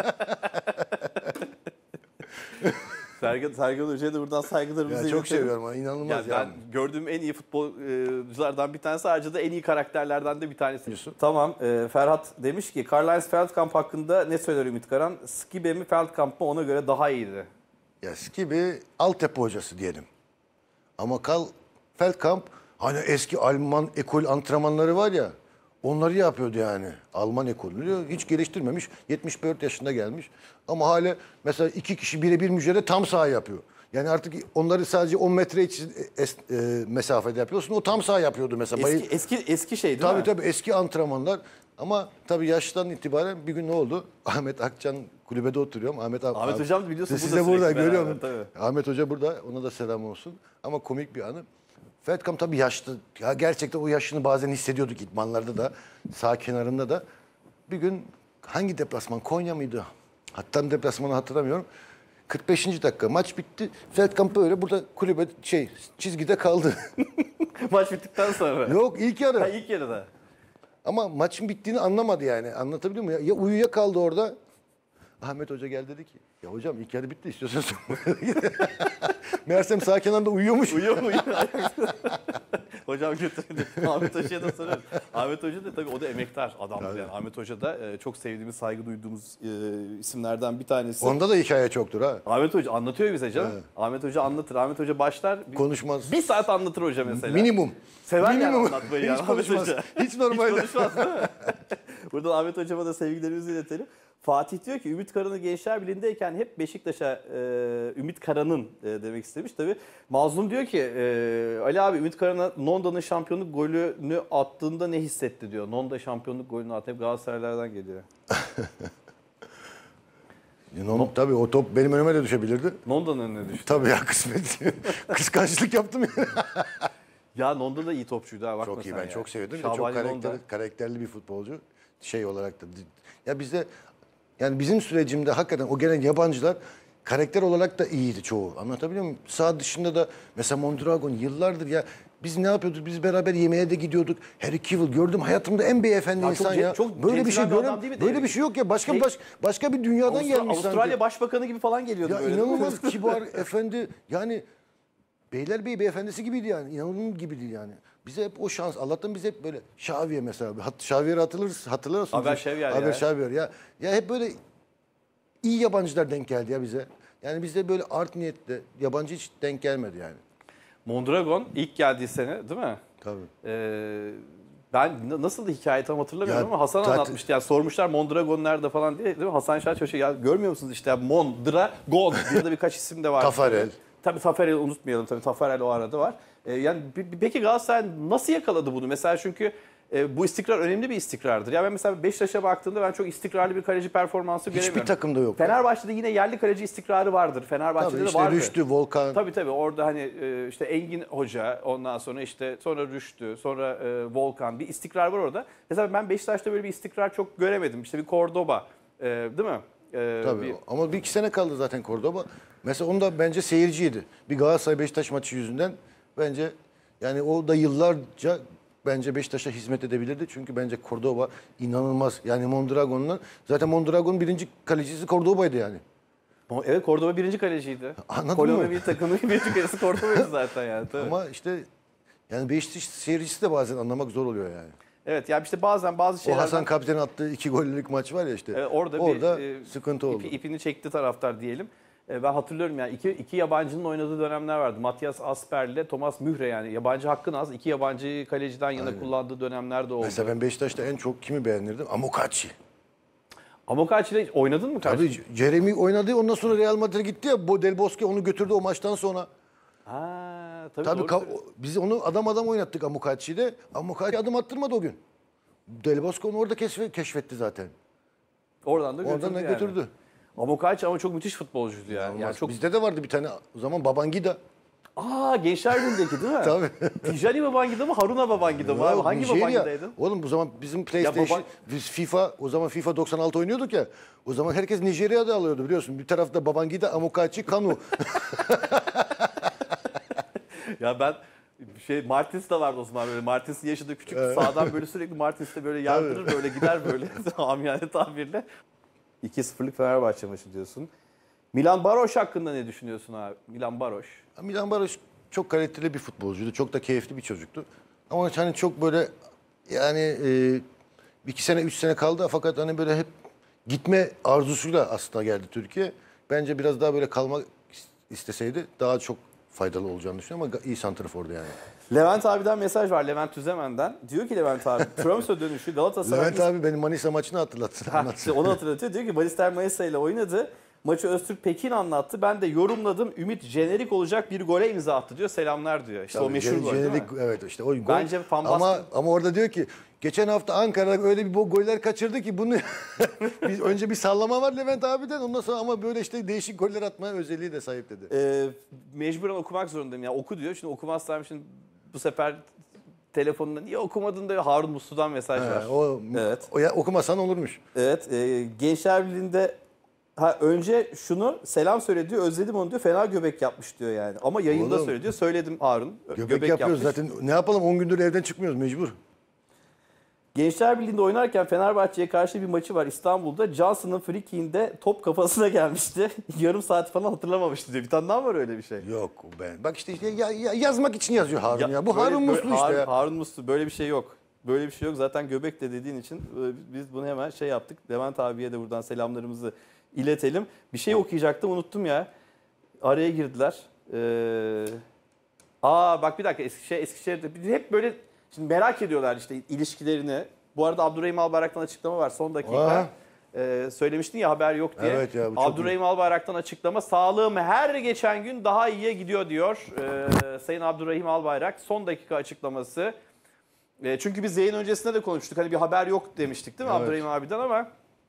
Sergen, Sergen Hoca'ya da buradan saygılarımızı Ya çok iletelim. seviyorum ha, inanılmaz Yani yani. ben gördüğüm en iyi futbolculardan bir tanesi ayrıca da en iyi karakterlerden de bir tanesi. Tamam e, Ferhat demiş ki Karl-Heinz Feldkamp hakkında ne söyler Ümit Karan? Skibe mi Feldkamp mı ona göre daha iyiydi. Ya gibi altyapı hocası diyelim. Ama Karl Feldkamp hani eski Alman ekol antrenmanları var ya onları yapıyordu yani. Alman ekolünü hiç geliştirmemiş. yetmiş dört yaşında gelmiş. Ama hala mesela iki kişi birebir mücadele tam saha yapıyor. Yani artık onları sadece on metre için es, e, mesafede yapıyorsun. O tam saha yapıyordu mesela. Eski eski eski şey değil Tabii mi? tabii eski antrenmanlar. Ama tabii yaştan itibaren bir gün ne oldu? Ahmet Akçan kulübede oturuyorum. Ahmet, Ahmet Hocam biliyorsun Siz burada de burada sürekli görüyorum. beraber, tabii. Ahmet Hoca burada. Ona da selam olsun. Ama komik bir anı. Feldkamp tabii yaşlı. Ya gerçekten o yaşını bazen hissediyorduk idmanlarda da. Sağ kenarında da. Bir gün hangi deplasman? Konya mıydı? Hatta deplasmanı hatırlamıyorum. kırk beşinci dakika maç bitti. Feldkamp böyle burada kulübe şey çizgide kaldı. Maç bittikten sonra. Yok ilk yarı. Ha, ilk yarıda. Ama maçın bittiğini anlamadı yani. Anlatabiliyor muyum? Ya, ya uyuyakaldı orada. Ahmet Hoca geldi dedi ki ya hocam ilk yarı bitti istiyorsan sonra. Meğersem sağ kenarında uyuyormuş. Uyuyor mu? Hocam götürdü. Ahmet Hoca'ya da soruyorum. Ahmet Hoca da tabii o da emektar adamdır yani. Ahmet Hoca da e, çok sevdiğimiz, saygı duyduğumuz e, isimlerden bir tanesi. Onda da hikaye çoktur ha. Ahmet Hoca anlatıyor bize canım. Evet. Ahmet Hoca anlatır. Ahmet Hoca başlar. Bir, Konuşmaz. Bir saat anlatır hoca mesela. Minimum. Sever yani Minimum. anlatmayı yani Hiç Ahmet konuşmaz. Hoca. Hiç normalde. Hiç konuşmaz değil mi? Buradan Ahmet Hocama da sevgilerimizi iletelim. Fatih diyor ki Ümit Karan'ı Gençler Birliği'ndeyken hep Beşiktaş'a e, Ümit Karan'ın e, demek istemiş. Tabii Mazlum diyor ki e, Ali abi Ümit Karan'a Nonda'nın şampiyonluk golünü attığında ne hissetti diyor. Nonda şampiyonluk golünü attı. Hep Galatasaraylardan geliyor. No, tabii o top benim önüme de düşebilirdi. Nonda'nın önüne düştü. Tabii ya kısmet. Kıskançlık yaptım ya. Ya Nonda da iyi topçuydu ha bakma Çok iyi sen ben ya. çok sevdim. Şabani Çok Nonda. karakterli, karakterli bir futbolcu. Şey olarak da. Ya bizde yani bizim sürecimde hakikaten o gelen yabancılar karakter olarak da iyiydi çoğu. Anlatabiliyor muyum? Sağ dışında da mesela Mondragon yıllardır ya biz ne yapıyorduk? Biz beraber yemeğe de gidiyorduk. Harry Kewell gördüm hayatımda en beyefendi Ya çok insan ce- ya. çok böyle bir şey centilmen bir görem. adam değil mi? Böyle bir şey yok ya. Başka Şey- baş, başka bir dünyadan Avustra- gelmiş Avustralya sanki. Başbakanı gibi falan geliyordu Ya böyle. değil mi? inanılmaz kibar efendi. Yani Beylerbeyi beyefendisi gibiydi yani. İnanılmaz gibiydi yani. Bize hep o şans. Allah'tan biz hep böyle Şaviye mesela. Hat, Şaviyer'i hatırlarız, hatırlarsınız. Haber Şaviyer Haber ya. Şaviyer ya. Ya hep böyle iyi yabancılar denk geldi ya bize. Yani bizde böyle art niyetli yabancı hiç denk gelmedi yani. Mondragon ilk geldiği sene değil mi? Tabii. Ee, ben n- nasıl da hikaye tam hatırlamıyorum Ya ama Hasan zaten- anlatmıştı. Yani sormuşlar Mondragon nerede falan diye. Değil mi? Hasan Şaşoş'a ya görmüyor musunuz işte Mondragon diye de birkaç isim de var. Tafarel. Tabii Tafarel'i unutmayalım. Tabii Tafarel o arada var. Ee, yani p- peki Galatasaray nasıl yakaladı bunu? Mesela çünkü e, bu istikrar önemli bir istikrardır. Ya ben mesela Beşiktaş'a baktığımda ben çok istikrarlı bir kaleci performansı göremiyorum. Hiçbir takımda yok. Fenerbahçe'de yine yerli kaleci istikrarı vardır. Fenerbahçe'de Tabii de işte vardı. Rüştü, Volkan. Tabii tabii orada hani e, işte Engin Hoca, ondan sonra işte sonra Rüştü, sonra e, Volkan, bir istikrar var orada. Mesela ben Beşiktaş'ta böyle bir istikrar çok göremedim. İşte bir Cordoba, e, değil mi? E, Tabii bir- ama bir iki sene kaldı zaten Cordoba. Mesela onda bence seyirciydi. Bir Galatasaray Beşiktaş maçı yüzünden bence yani o da yıllarca bence Beşiktaş'a hizmet edebilirdi. Çünkü bence Cordoba inanılmaz. Yani Mondragon'la zaten Mondragon'un birinci kalecisi Cordoba'ydı yani. Mo- Evet, Cordoba birinci kaleciydi. Anladın Kolombiya mı? bir takımın birinci kalecisi Cordoba'ydı zaten yani. Tabii. Ama işte yani Beşiktaş seyircisi de bazen anlamak zor oluyor yani. Evet yani işte bazen bazı O şeylerden... Hasan Kaptan'ın attığı iki gollük maç var ya işte. E, orada, orada bir e, sıkıntı oldu. ipi- ipini çekti taraftar diyelim. E, ben hatırlıyorum yani iki, iki yabancının oynadığı dönemler vardı. Matias Asper ile Thomas Mühre yani yabancı hakkın az. İki yabancı kaleciden yana Aynen. kullandığı dönemler de oldu. Mesela ben Beşiktaş'ta en çok kimi beğenirdim? Amokachi. Amokachi ile oynadın mı karşı? Tabii Jeremy oynadı ondan sonra Real Madrid'e gitti ya. Bo Del Bosque onu götürdü o maçtan sonra. Ha, tabii, Tabii doğru ka- söylüyorsun. biz onu adam adam oynattık Amokachi'de. Amokachi adım attırmadı o gün. Del Bosque onu orada keşfe- keşfetti zaten. Oradan da götürdü Oradan da yani. götürdü. Amokachi ama çok müthiş futbolcuydu yani. yani çok... Bizde de vardı bir tane o zaman Babangida. Aa, Gençler Birliği'ndeki değil mi? Tabii. Tijani Babangida mı Haruna Babangida mı? Abi, hangi Nijerya. Babangida'ydın? Oğlum bu zaman bizim PlayStation, baba- biz FIFA, o zaman FIFA doksan altı oynuyorduk ya. O zaman herkes Nijerya'da alıyordu biliyorsun. Bir tarafta Babangida, Amokachi, Kanu. Ya ben şey Martins de vardı o zaman böyle. Martins'in yaşadığı küçük sağdan böyle sürekli Martins'te böyle yardırır böyle gider böyle amiyane tabirle. iki sıfırlık Fenerbahçe maçı diyorsun. Milan Baroş hakkında ne düşünüyorsun abi? Milan Baroş. Milan Baroş çok kaliteli bir futbolcuydu. Çok da keyifli bir çocuktu. Ama hani çok böyle yani e, iki sene, üç sene kaldı fakat hani böyle hep gitme arzusuyla aslında geldi Türkiye. Bence biraz daha böyle kalmak isteseydi daha çok faydalı olacağını düşünüyorum ama iyi santrafordu yani. Levent abiden mesaj var Levent Tüzemen'den. Diyor ki Levent abi Tromsø dönüşü Galatasaray... Levent abi benim Manisa maçını hatırlattı. Ha, işte onu hatırlatıyor. Diyor ki Balister Manisa ile oynadı. Maçı Öztürk Pekin anlattı. Ben de yorumladım. Ümit jenerik olacak bir gole imza attı diyor. Selamlar diyor. İşte o Tabii, meşhur jener- gol değil mi? jenerik- Evet işte o gol. Bence Van Basten- ama, ama orada diyor ki geçen hafta Ankara'da öyle bir bo- goller kaçırdı ki bunu biz önce bir sallama var Levent abiden ondan sonra ama böyle işte değişik goller atmaya özelliği de sahip dedi. Ee, mecburen okumak zorundayım. Ya oku diyor. Şimdi okumazsam şimdi bu sefer telefonunda niye okumadın diyor. Harun Muslu'dan mesaj var. Ha, o, Evet. o ya, okumasan olurmuş. Evet. E, Gençler Birliği'nde ha, önce şunu selam söyle diyor. Özledim onu diyor. Fena göbek yapmış diyor yani. Ama yayında Oğlum, söyle diyor. Söyledim Harun. Göbek, yapıyoruz yapmış. zaten. Ne yapalım on gündür evden çıkmıyoruz mecbur. Gençler Birliği'nde oynarken Fenerbahçe'ye karşı bir maçı var İstanbul'da. Johnson'ın free kick'inde top kafasına gelmişti. Yarım saat falan hatırlamamıştı diyor. Bir tane daha var öyle bir şey. Yok ben. Bak işte ya, ya- yazmak için yazıyor Harun ya. Bu böyle- Harun böyle- Muslu işte Harun, ya. Harun Muslu böyle bir şey yok. Böyle bir şey yok. Zaten Göbek de dediğin için e, biz bunu hemen şey yaptık. Levent abiye de buradan selamlarımızı iletelim. Bir şey okuyacaktım unuttum ya. Araya girdiler. Ee, aa bak bir dakika Eskişehir, Eskişehir'de hep böyle şimdi merak ediyorlar işte ilişkilerini. Bu arada Abdurrahim Albayrak'tan açıklama var son dakika. Aa. Ee, söylemiştin ya haber yok diye. Evet ya, bu çok Abdurrahim Albayrak'tan açıklama. Sağlığım her geçen gün daha iyiye gidiyor diyor. Ee, Sayın Abdurrahim Albayrak son dakika açıklaması. Ee, çünkü biz yayın öncesinde de konuştuk. Hani bir haber yok demiştik değil mi Evet. Abdurrahim abiden ama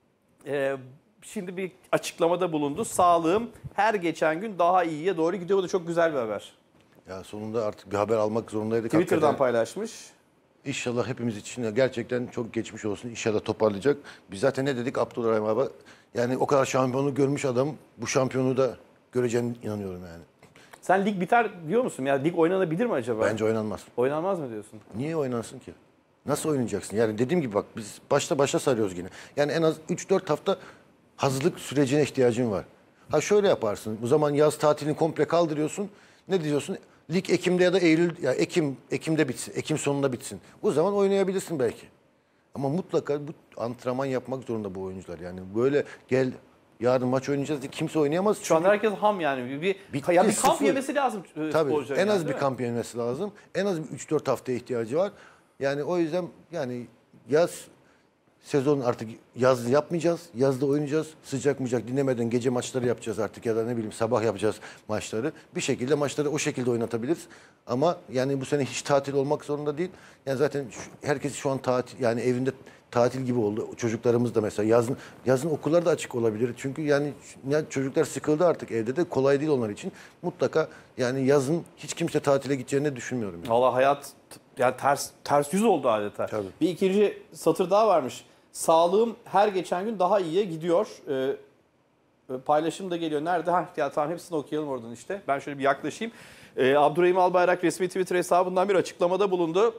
e, şimdi bir açıklamada bulundu. Sağlığım her geçen gün daha iyiye doğru gidiyor. Bu da çok güzel bir haber. Ya sonunda artık bir haber almak zorundaydık. Twitter'dan Hakikaten paylaşmış. İnşallah hepimiz için gerçekten çok geçmiş olsun. İnşallah toparlayacak. Biz zaten ne dedik Abdurrahim abi? Yani o kadar şampiyonluk görmüş adam bu şampiyonu da göreceğine inanıyorum yani. Sen lig biter diyor musun? Ya lig oynanabilir mi acaba? Bence oynanmaz. Oynanmaz mı diyorsun? Niye oynansın ki? Nasıl oynayacaksın? Yani dediğim gibi bak biz başta başa sarıyoruz yine. Yani en az üç dört hafta hazırlık sürecine ihtiyacın var. Ha şöyle yaparsın. Bu zaman yaz tatilini komple kaldırıyorsun. Ne diyorsun? Lig Ekim'de ya da Eylül ya Ekim Ekim'de bitsin. Ekim sonunda bitsin. O zaman oynayabilirsin belki. Ama mutlaka bu antrenman yapmak zorunda bu oyuncular. Yani böyle gel yarın maç oynayacağız diye kimse oynayamaz. Şu anda Çünkü- herkes ham yani. Bir, Bitti, ya bir kamp sıfır. yemesi lazım e, Tabii sporcuların en yani, az bir değil mi? kamp yenmesi lazım. En az üç dört haftaya ihtiyacı var. Yani o yüzden yani yaz sezon artık yaz yapmayacağız. Yazda oynayacağız. Sıcak mıcak dinlemeden gece maçları yapacağız artık ya da ne bileyim sabah yapacağız maçları. Bir şekilde maçları o şekilde oynatabiliriz. Ama yani bu sene hiç tatil olmak zorunda değil. Yani zaten şu, herkes şu an tatil yani evinde tatil gibi oldu. Çocuklarımız da mesela yazın yazın okullar da açık olabilir. Çünkü yani ya çocuklar sıkıldı artık evde de kolay değil onlar için. Mutlaka yani yazın hiç kimse tatile gideceğini düşünmüyorum. Yani. Valla hayat t- yani ters ters yüz oldu adeta. Tabii. Bir ikinci satır daha varmış. Sağlığım her geçen gün daha iyiye gidiyor. Ee, paylaşım da geliyor. Nerede? Ha, ya tamam hepsini okuyalım oradan işte. Ben şöyle bir yaklaşayım. Ee, Abdurrahim Albayrak resmi Twitter hesabından bir açıklamada bulundu.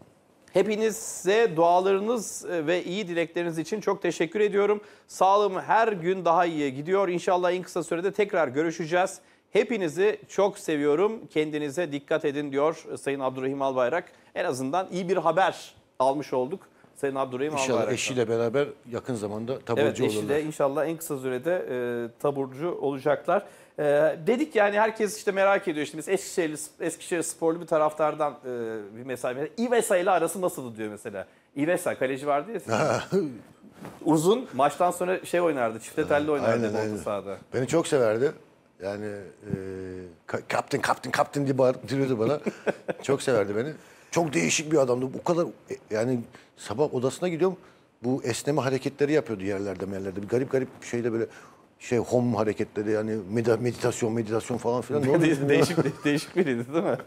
Hepinize dualarınız ve iyi dilekleriniz için çok teşekkür ediyorum. Sağlığım her gün daha iyiye gidiyor. İnşallah en kısa sürede tekrar görüşeceğiz. Hepinizi çok seviyorum. Kendinize dikkat edin diyor Sayın Abdurrahim Albayrak. En azından iyi bir haber almış olduk Sayın Abdurrahim İnşallah Albayrak'tan. eşiyle beraber yakın zamanda taburcu Evet eşi olurlar. de inşallah en kısa sürede e, taburcu olacaklar. E, dedik yani herkes işte merak ediyor. Şimdi biz Eskişehirli, Eskişehir sporlu bir taraftardan e, bir mesaj. İvesa ile arası nasıldı diyor mesela. İvesa kaleci vardı ya. sizin. Uzun maçtan sonra şey oynardı. Çifte telli oynardı Aynen, orta aynen. sahada. Beni çok severdi. Yani e, ka- kaptan kaptan kaptan diye bağırıyordu bana. Çok severdi beni. Çok değişik bir adamdı. O kadar e, yani sabah odasına gidiyorum. Bu esneme hareketleri yapıyordu yerlerde yerlerde. Bir garip garip bir şeyde böyle şey home hareketleri yani meda- meditasyon meditasyon falan filan. Ne oluyor? değişik değişik biriydi değil mi?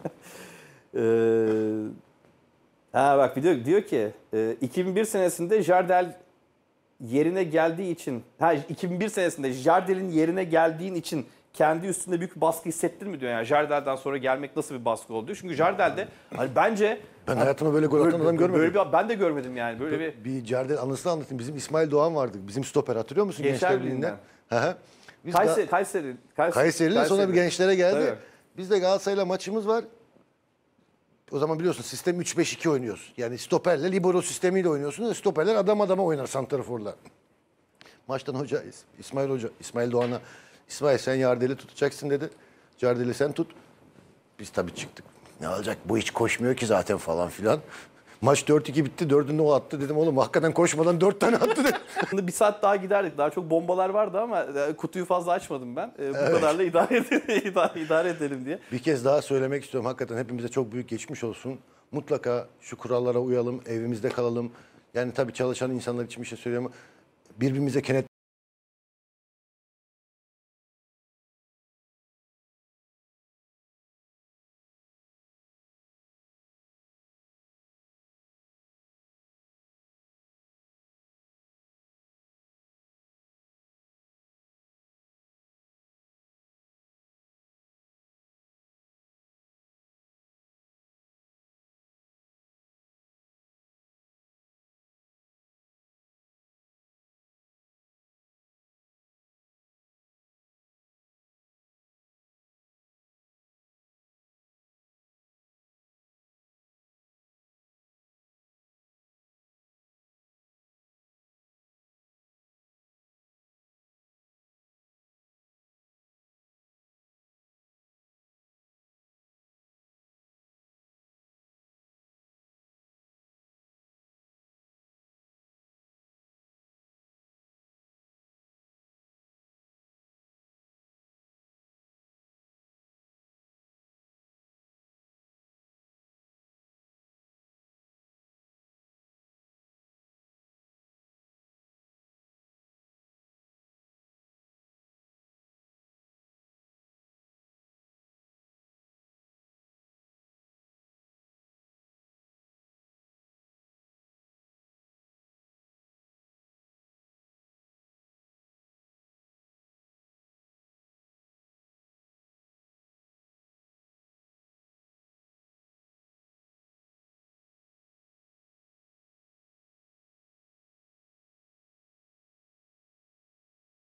Ee, ha bak bir diyor, diyor ki e, iki bin bir senesinde Jardel yerine geldiği için ha iki bin bir senesinde Jardel'in yerine geldiğin için kendi üstünde büyük bir baskı hissettin mi diyor yani Jardel'den sonra gelmek nasıl bir baskı oldu diyor. Çünkü Jardel'de hani bence Ben hayatımda böyle gol atan böyle, adam görmedim. böyle bir, ben de görmedim yani böyle bir Bir Cerdel anısını anlatayım. Bizim İsmail Doğan vardı. Bizim stoper hatırlıyor musun Gençler Gençler Birliği'nden? Hı hı. Biz Ga- Kayseri Kayseri Kayseri Kayseri'yle sonra bir gençlere geldi. Tabii. Biz de Galatasaray'la maçımız var. O zaman biliyorsun sistem üç beş iki oynuyoruz. Yani stoperle libero sistemiyle oynuyorsunuz. Stoperler adam adama oynar santraforla. Maçtan hoca İs- İsmail Hoca İsmail Doğan'a İsmail sen Yardel'i tutacaksın dedi. Yardel'i sen tut. Biz tabii çıktık. Ne olacak bu hiç koşmuyor ki zaten falan filan. Maç dört iki bitti. Dördünde o attı. Dedim oğlum hakikaten koşmadan dört tane attı dedim. Bir saat daha giderdik. Daha çok bombalar vardı ama e, kutuyu fazla açmadım ben. E, Bu kadarla idare edelim, idare, idare edelim diye. Bir kez daha söylemek istiyorum. Hakikaten hepimize çok büyük geçmiş olsun. Mutlaka şu kurallara uyalım, evimizde kalalım. Yani tabii çalışan insanlar için bir şey söylüyorum. Birbirimize kenet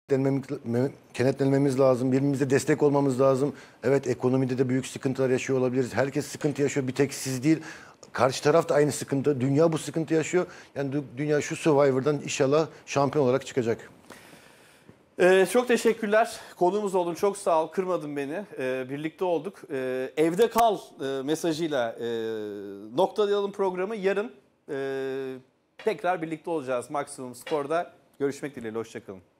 Kenetlenmemiz, kenetlenmemiz lazım, birbirimize destek olmamız lazım. Evet, ekonomide de büyük sıkıntılar yaşıyor olabiliriz. Herkes sıkıntı yaşıyor, bir tek siz değil. Karşı taraf da aynı sıkıntı, dünya bu sıkıntı yaşıyor. Yani dünya şu Survivor'dan inşallah şampiyon olarak çıkacak. Ee, çok teşekkürler. Konuğumuz oldun. Çok sağ ol. Kırmadın beni. Ee, birlikte olduk. Ee, evde kal e, mesajıyla e, noktalayalım programı. Yarın e, tekrar birlikte olacağız Maksimum Spor'da. Görüşmek dileğiyle. Hoşçakalın.